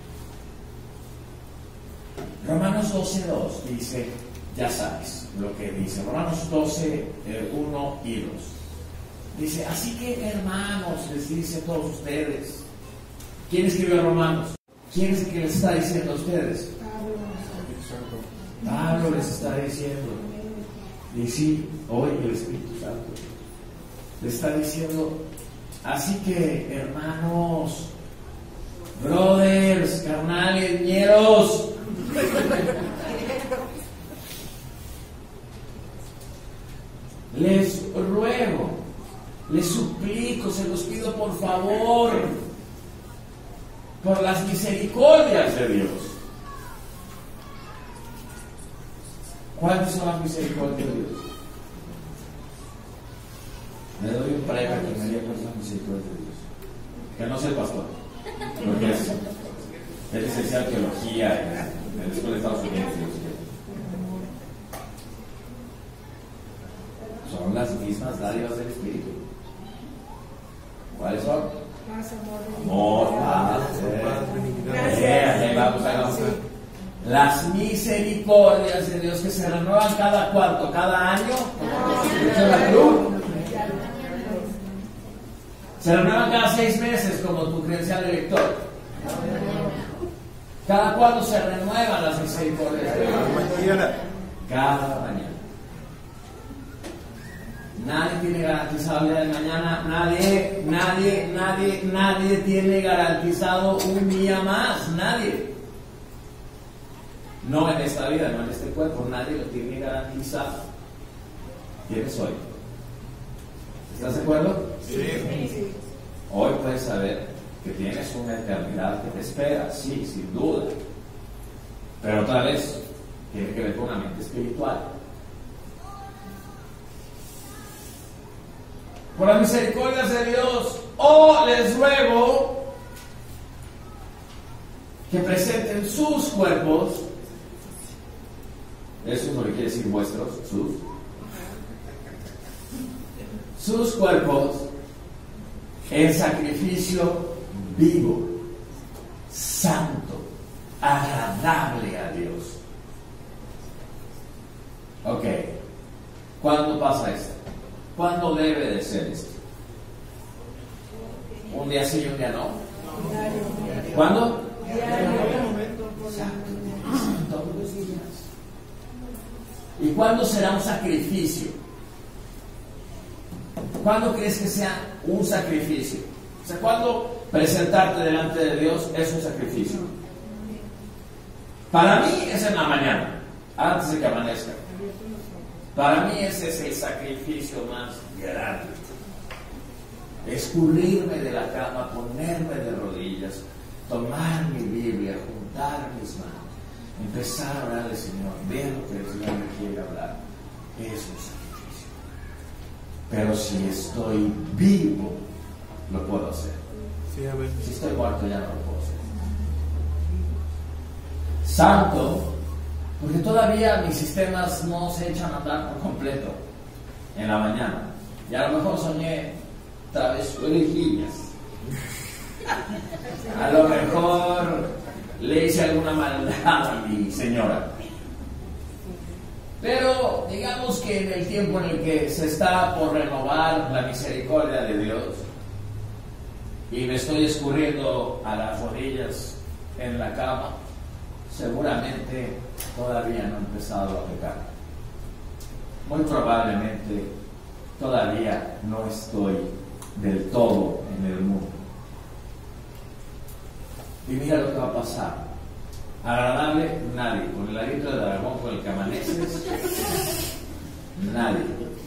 Romanos doce dos dice, ya sabes lo que dice, Romanos doce, uno y dos. Dice, así que hermanos, les dice a todos ustedes. ¿Quién escribió Romanos? ¿Quién es el que les está diciendo a ustedes? Pablo les está diciendo. Y sí, hoy el Espíritu Santo les está diciendo, así que hermanos, brothers, carnales, ñeros, les ruego, les suplico, se los pido por favor, por las misericordias de Dios. ¿Cuáles son las misericordias de Dios? Le doy un premio a quien me diga cuáles son las misericordias de Dios. Que no sea el pastor, porque es, es licenciado en teología en la Escuela de Estados Unidos. Son las mismas dádivas del Espíritu. ¿Cuáles son? Más amor. Amor, paz, Gracias. Las misericordias de Dios que se renuevan cada cuarto, cada año, como la cruz. Se renuevan cada seis meses, como tu credencial de lector. Cada cuarto se renuevan las misericordias de Dios. Cada mañana. Nadie tiene garantizado el día de mañana, nadie, nadie, nadie, nadie tiene garantizado un día más, nadie. No en esta vida, no en este cuerpo, nadie lo tiene garantizado. ¿Tienes hoy? ¿Estás de acuerdo? Sí. Hoy puedes saber que tienes una eternidad que te espera, sí, sin duda. Pero otra vez, tiene que ver con una mente espiritual. Por las misericordias de Dios, oh, les ruego que presenten sus cuerpos. Eso es lo que quiere decir vuestros, sus. Sus cuerpos en sacrificio vivo, santo, agradable a Dios. Ok. ¿Cuándo pasa esto? ¿Cuándo debe de ser esto? ¿Un día sí y un día no? ¿Cuándo? Todos los días. ¿Y cuándo será un sacrificio? ¿Cuándo crees que sea un sacrificio? O sea, ¿cuándo presentarte delante de Dios es un sacrificio? Para mí es en la mañana, antes de que amanezca. Para mí ese es el sacrificio más grande. Escurrirme de la cama, ponerme de rodillas, tomar mi Biblia, juntar mis manos, empezar a orar al Señor, ver lo que el Señor me quiere hablar. Es un sacrificio. Pero si estoy vivo, lo puedo hacer. Sí, a ver. Si estoy muerto, ya no lo puedo hacer. Santo, porque todavía mis sistemas no se echan a andar por completo en la mañana. Y a lo mejor soñé travesurillas. A lo mejor le hice alguna maldad a mi señora. Pero digamos que en el tiempo en el que se está por renovar la misericordia de Dios y me estoy escurriendo a las rodillas en la cama, seguramente todavía no he empezado a pecar. Muy probablemente todavía no estoy del todo en el mundo. Y mira lo que va a pasar. Agradable, nadie. Con el ladito de dragón con el que amaneces, nadie.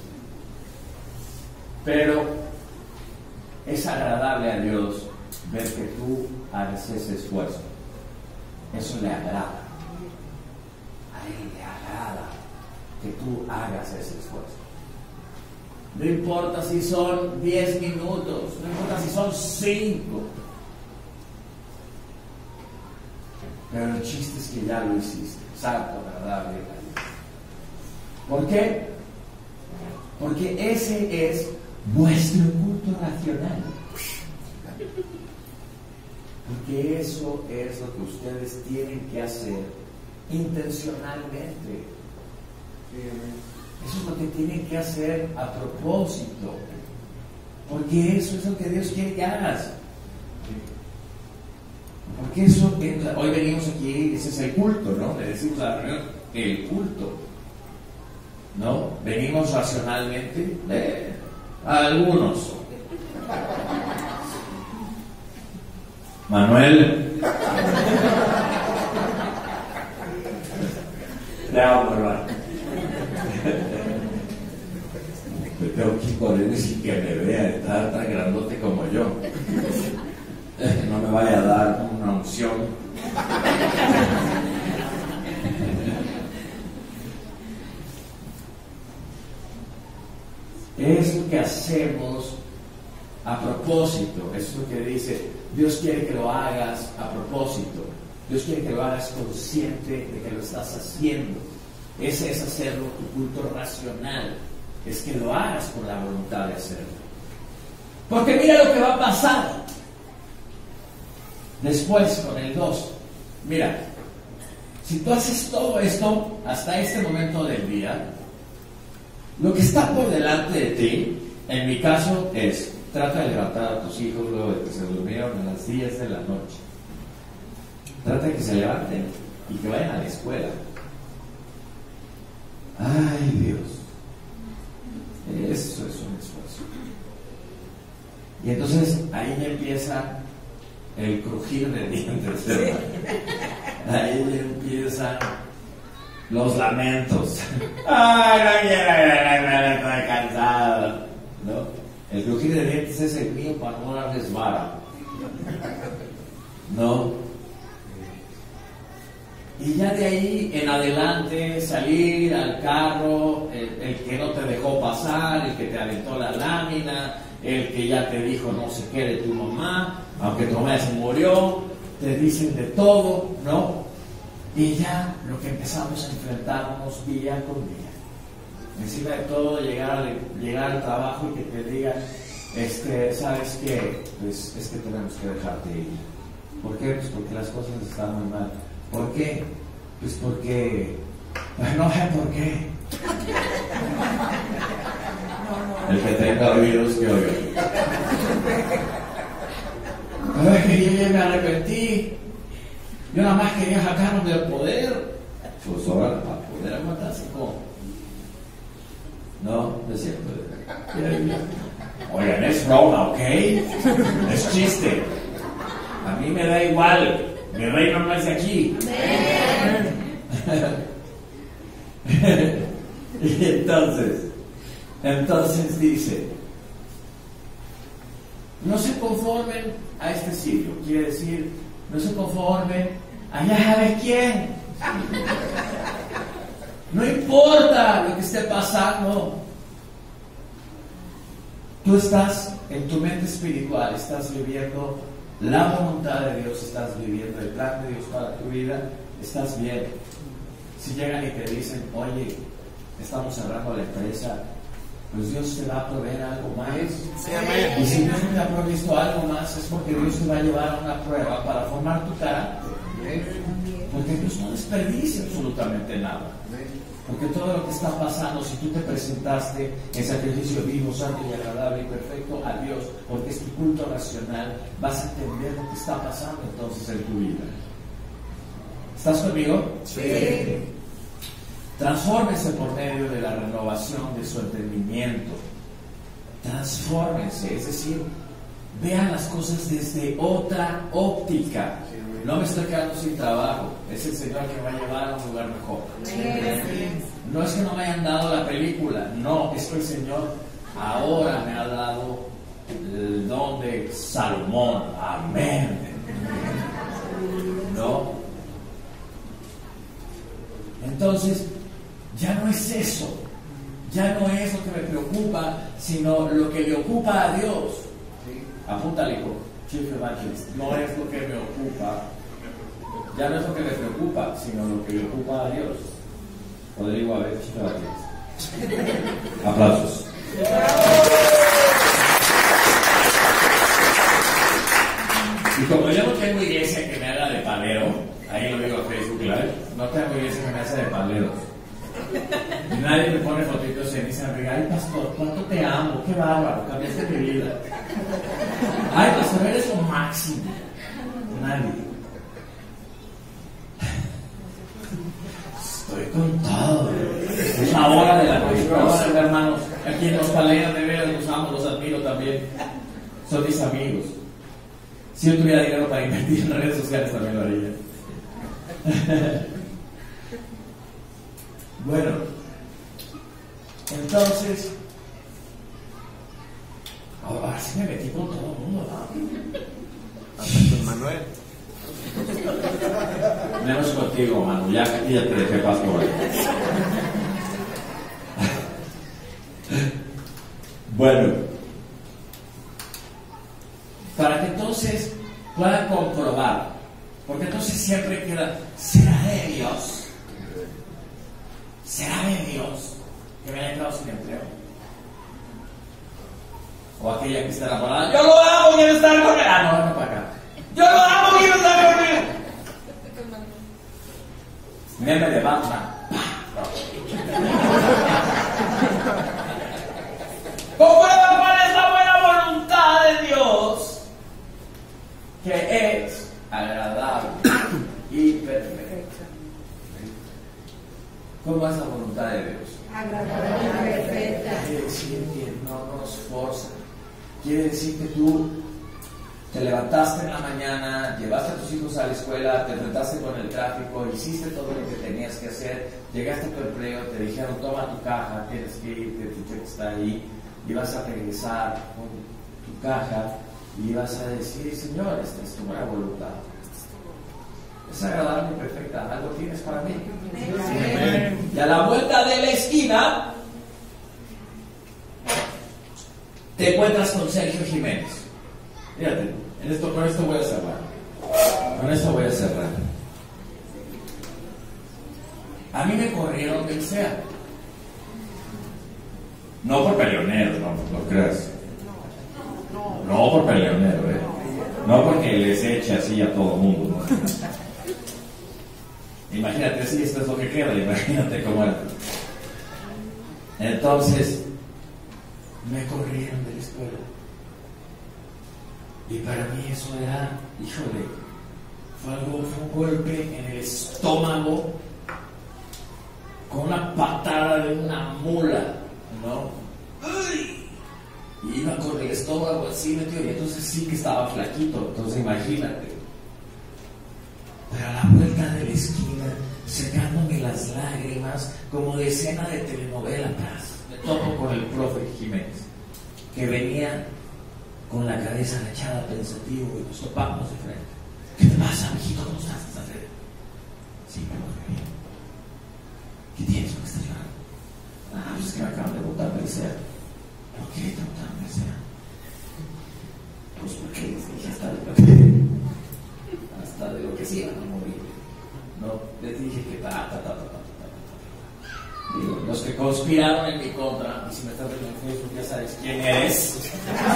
Pero es agradable a Dios ver que tú hagas ese esfuerzo. Eso le agrada. A Él le agrada que tú hagas ese esfuerzo. No importa si son diez minutos, no importa si son cinco. Pero el chiste es que ya lo hiciste. Santo, agradable. ¿Por qué? Porque ese es vuestro culto racional. Porque eso es lo que ustedes tienen que hacer intencionalmente. Eso es lo que tienen que hacer a propósito. Porque eso es lo que Dios quiere que hagas. Porque eso, hoy venimos aquí, ese es el culto, ¿no? Le decimos a la reunión, el culto. ¿No? Venimos racionalmente, eh, algunos. Manuel. Te amo, hermano. Me tengo que correr sin que me vea, estar tan grandote como yo. No me vaya a dar una unción. Es lo que hacemos a propósito. Es lo que dice, Dios quiere que lo hagas a propósito. Dios quiere que lo hagas consciente de que lo estás haciendo. Ese es hacerlo tu culto racional. Es que lo hagas con la voluntad de hacerlo. Porque mira lo que va a pasar después con el dos. Mira, si tú haces todo esto hasta este momento del día, lo que está por delante de ti, en mi caso, es trata de levantar a tus hijos luego de que se durmieron a las diez de la noche. Trata de que se levanten y que vayan a la escuela. Ay, Dios, eso es un esfuerzo. Y entonces ahí ya empieza el crujir de dientes, ¿verdad? Ahí ya empiezan los lamentos. Ay, no quiero, estoy cansado, ¿no? El crujir de dientes es el mío para no darles vara, ¿no? Y ya de ahí en adelante salir al carro, el, el que no te dejó pasar, el que te aventó la lámina, el que ya te dijo no sé qué de tu mamá, aunque tu mamá se murió, te dicen de todo, ¿no? Y ya lo que empezamos a enfrentarnos día con día. Encima de todo, llegar al, llegar al trabajo y que te digan, este, ¿sabes qué? Pues es que tenemos que dejarte ir. ¿Por qué? Pues porque las cosas están muy mal. ¿Por qué? Pues porque... no sé por qué. El que tenga oídos que oiga. Es que yo ya me arrepentí. Yo nada más quería sacarnos del poder. Pues ahora para poder aguantarse como. No, no es cierto. Oigan, es broma, ¿ok? Es chiste. A mí me da igual. Mi reino no es de aquí. Y entonces, entonces dice, no se conformen a este siglo. Quiere decir, no se conformen a ya sabes quién. No importa lo que esté pasando. Tú estás en tu mente espiritual, estás viviendo la voluntad de Dios, estás viviendo el plan de Dios para tu vida, estás bien. Si llegan y te dicen, oye, estamos cerrando la empresa, pues Dios te va a proveer algo más. Sí, amén. Y si Dios no te ha provisto algo más, es porque Dios te va a llevar a una prueba para formar tu carácter. Porque Dios no desperdicia absolutamente nada. Porque todo lo que está pasando, si tú te presentaste en sacrificio vivo, santo y agradable y perfecto a Dios, porque es tu culto racional, vas a entender lo que está pasando entonces en tu vida. ¿Estás conmigo? Sí. Transfórmense por medio de la renovación de su entendimiento. Transfórmense, es decir, vean las cosas desde otra óptica. No me estoy quedando sin trabajo, es el Señor que me va a llevar a un lugar mejor. No es que no me hayan dado la película, no, es que el Señor ahora me ha dado el don de Salomón. Amén. ¿No? Entonces, ya no es eso, ya no es lo que me preocupa, sino lo que le ocupa a Dios. Apúntale, hijo, Chief Evangelist, no es lo que me ocupa, ya no es lo que me preocupa, sino lo que le ocupa a Dios. Rodrigo, a ver, Chief Evangelist. Aplausos. Y como yo no tengo iglesia que me haga de palero, ahí lo digo a Facebook Live, no tengo iglesia que me hace de paleros. Y nadie me pone fotitos en Instagram. Ay, pastor, ¿cuánto te amo? Qué bárbaro, cambiaste mi vida. Ay, pastor, eres lo máximo. Nadie. Estoy contado. Es la hora de la noche, hermanos. Aquí en los paleros de veras los amo, los admiro también. Son mis amigos. Si yo tuviera dinero para invertir en redes sociales, también lo haría. Bueno, entonces, ahora sí me metí con todo el mundo, ¿no? Hasta con Manuel. Menos contigo, Manu, ya, ya te dejé pastor. Bueno, para que entonces puedan comprobar, porque entonces siempre queda, ¿será de Dios? ¿Será de Dios que me haya quedado sin empleo? O aquella que está enamorada, yo lo amo, quiero estar con él. Ah, no, venga para acá. Yo lo amo, quiero estar con él. Meme de Batman. Comprueba cuál es la buena voluntad de Dios, que es agradable y perfecta. ¿Cómo es la voluntad de Dios? Agradable y perfecta. Quiere decir que no nos forza. Quiere decir que tú te levantaste en la mañana, llevaste a tus hijos a la escuela, te enfrentaste con el tráfico, hiciste todo lo que tenías que hacer, llegaste a tu empleo, te dijeron toma tu caja, tienes que irte, tu cheque está ahí, y vas a regresar con tu caja y vas a decir, Señor, esta es tu buena voluntad. Es agradable y perfecta, algo tienes para mí. Amén. Y a la vuelta de la esquina te encuentras con Sergio Jiménez. Fíjate, en esto, con esto voy a cerrar. Con esto voy a cerrar. A mí me corrieron del C E A. No por peleonero, no, no creas. No por peleonero, eh. No porque les eche así a todo el mundo, ¿no? Imagínate, si esto es lo que queda, imagínate cómo era. Entonces, me corrieron de la escuela. Y para mí eso era, híjole, fue algo, fue un golpe en el estómago con una patada de una mula, ¿no? ¡Ay! Y iba con el estómago así metido, y entonces sí que estaba flaquito, entonces imagínate. Pero a la vuelta de la esquina, secándome las lágrimas, como de escena de telenovela atrás, me topo con el profe Jiménez, que venía con la cabeza agachada, pensativo, y nos topamos de frente. ¿Qué te pasa, mijito? ¿Cómo estás? ¿Estás bien? Sí, profe, bien. ¿Qué tienes? ¿Por qué estás llorando? Ah, pues es que me acaban de botar del C E A. ¿Por qué te botaron del C E A? Pues porque les dije hasta de lo que, hasta de lo que sí iban a morir. No, les dije que ta, ta, ta, ta, ta, ta, ta. Digo, los que conspiraron en mi contra, y si me estás viendo en Facebook ya sabes quién eres.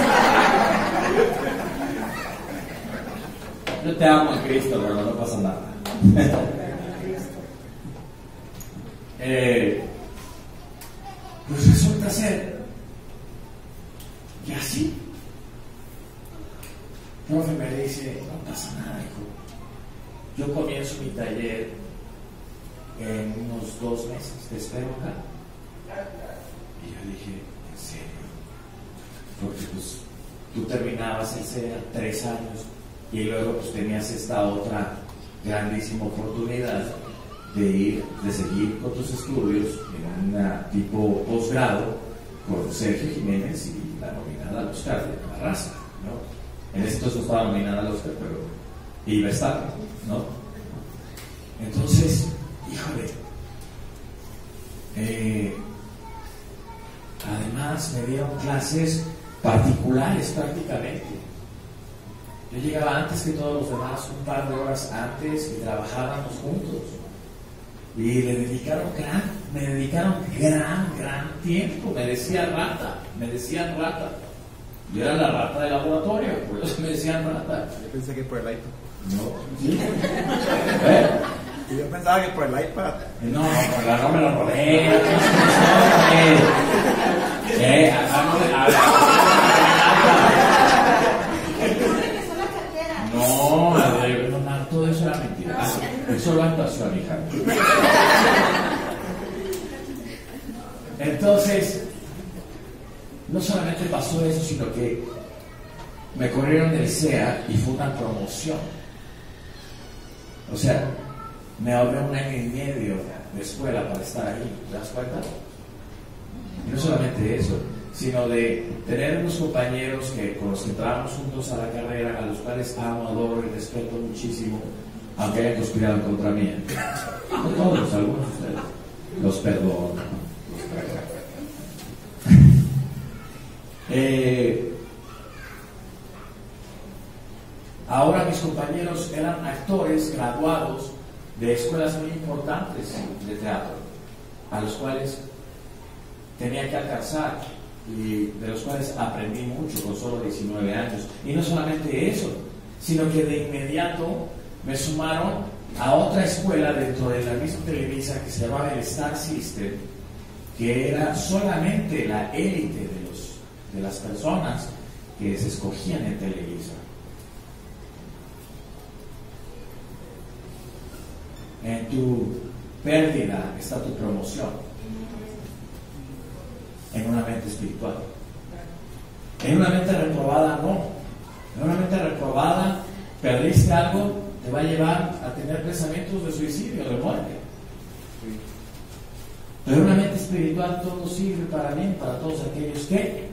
Yo te amo en Cristo, hermano, no pasa nada. eh, pues resulta ser que así. El profe me dice, no pasa nada, hijo. Yo comienzo mi taller en unos dos meses, te espero acá. Y yo dije, ¿en serio? Porque pues tú terminabas el C E A tres años y luego pues tenías esta otra grandísima oportunidad de ir, de seguir con tus estudios en una tipo posgrado con Sergio Jiménez y la nominada al Oscar de Camarraza, ¿no? En ese entonces no estaba nominada al Oscar, pero iba a estar, ¿no? Entonces, híjole, eh, además me dieron clases particulares prácticamente. Yo llegaba antes que todos los demás, un par de horas antes, y trabajábamos juntos. Y le dedicaron gran, me dedicaron gran, gran tiempo. Me decían rata, me decían rata. Yo era la rata del laboratorio, por eso me decían rata. Yo pensé que por el iPad. No, ¿sí? ¿Eh? Y yo pensaba que por el iPad. No, por la no me lo rodé. Eh, a No, a ver, no, todo eso era mentira. Es solo actuación, hija. Entonces, no solamente pasó eso, sino que me corrieron del C E A y fue una promoción. O sea, me ahorré un año y medio de escuela para estar ahí, ¿te das cuenta? Y no solamente eso, sino de tener unos compañeros que, con los que entramos juntos a la carrera, a los cuales amo, adoro y respeto muchísimo, aunque hayan conspirado contra mí. No todos, algunos de ustedes. Los perdono. eh, ahora mis compañeros eran actores graduados de escuelas muy importantes de teatro, a los cuales tenía que alcanzar y de los cuales aprendí mucho con solo diecinueve años. Y no solamente eso, sino que de inmediato me sumaron a otra escuela dentro de la misma Televisa que se llamaba el Star System, que era solamente la élite de, los, de las personas que se escogían en Televisa. En tu pérdida está tu promoción. En una mente espiritual. En una mente reprobada, no. En una mente reprobada, perdiste algo, te va a llevar a tener pensamientos de suicidio, de muerte. Pero en una mente espiritual todo sirve para mí, para todos aquellos que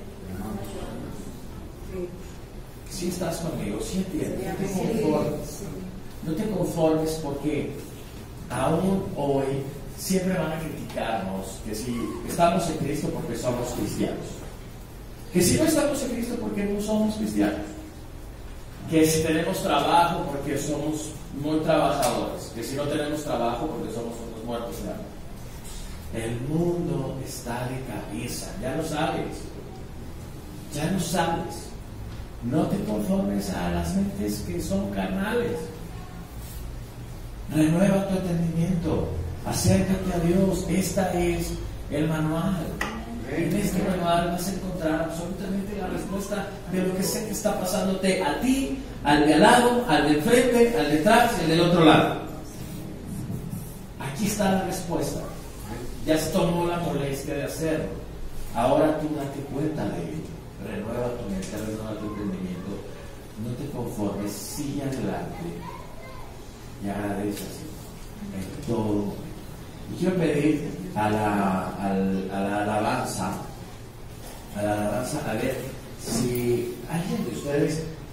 si estás conmigo, si entiendes, no te conformes. No te conformes porque aún hoy siempre van a criticarnos que si estamos en Cristo porque somos cristianos, que si no estamos en Cristo porque no somos cristianos, que si tenemos trabajo porque somos muy trabajadores, que si no tenemos trabajo porque somos unos muertos de hambre. El mundo está de cabeza, ya lo sabes, ya lo sabes. No te conformes a las mentes que son carnales. Renueva tu entendimiento. Acércate a Dios. Esta es el manual. En este manual vas a encontrar absolutamente la respuesta de lo que sé que está pasándote a ti, al de al lado, al de frente, al de atrás y al del otro lado. Aquí está la respuesta. Ya se tomó la molestia de hacerlo. Ahora tú date cuenta de ello. Renueva tu mente, renueva tu entendimiento. No te conformes, sigue adelante y agradece en todo momento. Y quiero pedir a la, a, a la alabanza, a la alabanza, a ver si alguien de ustedes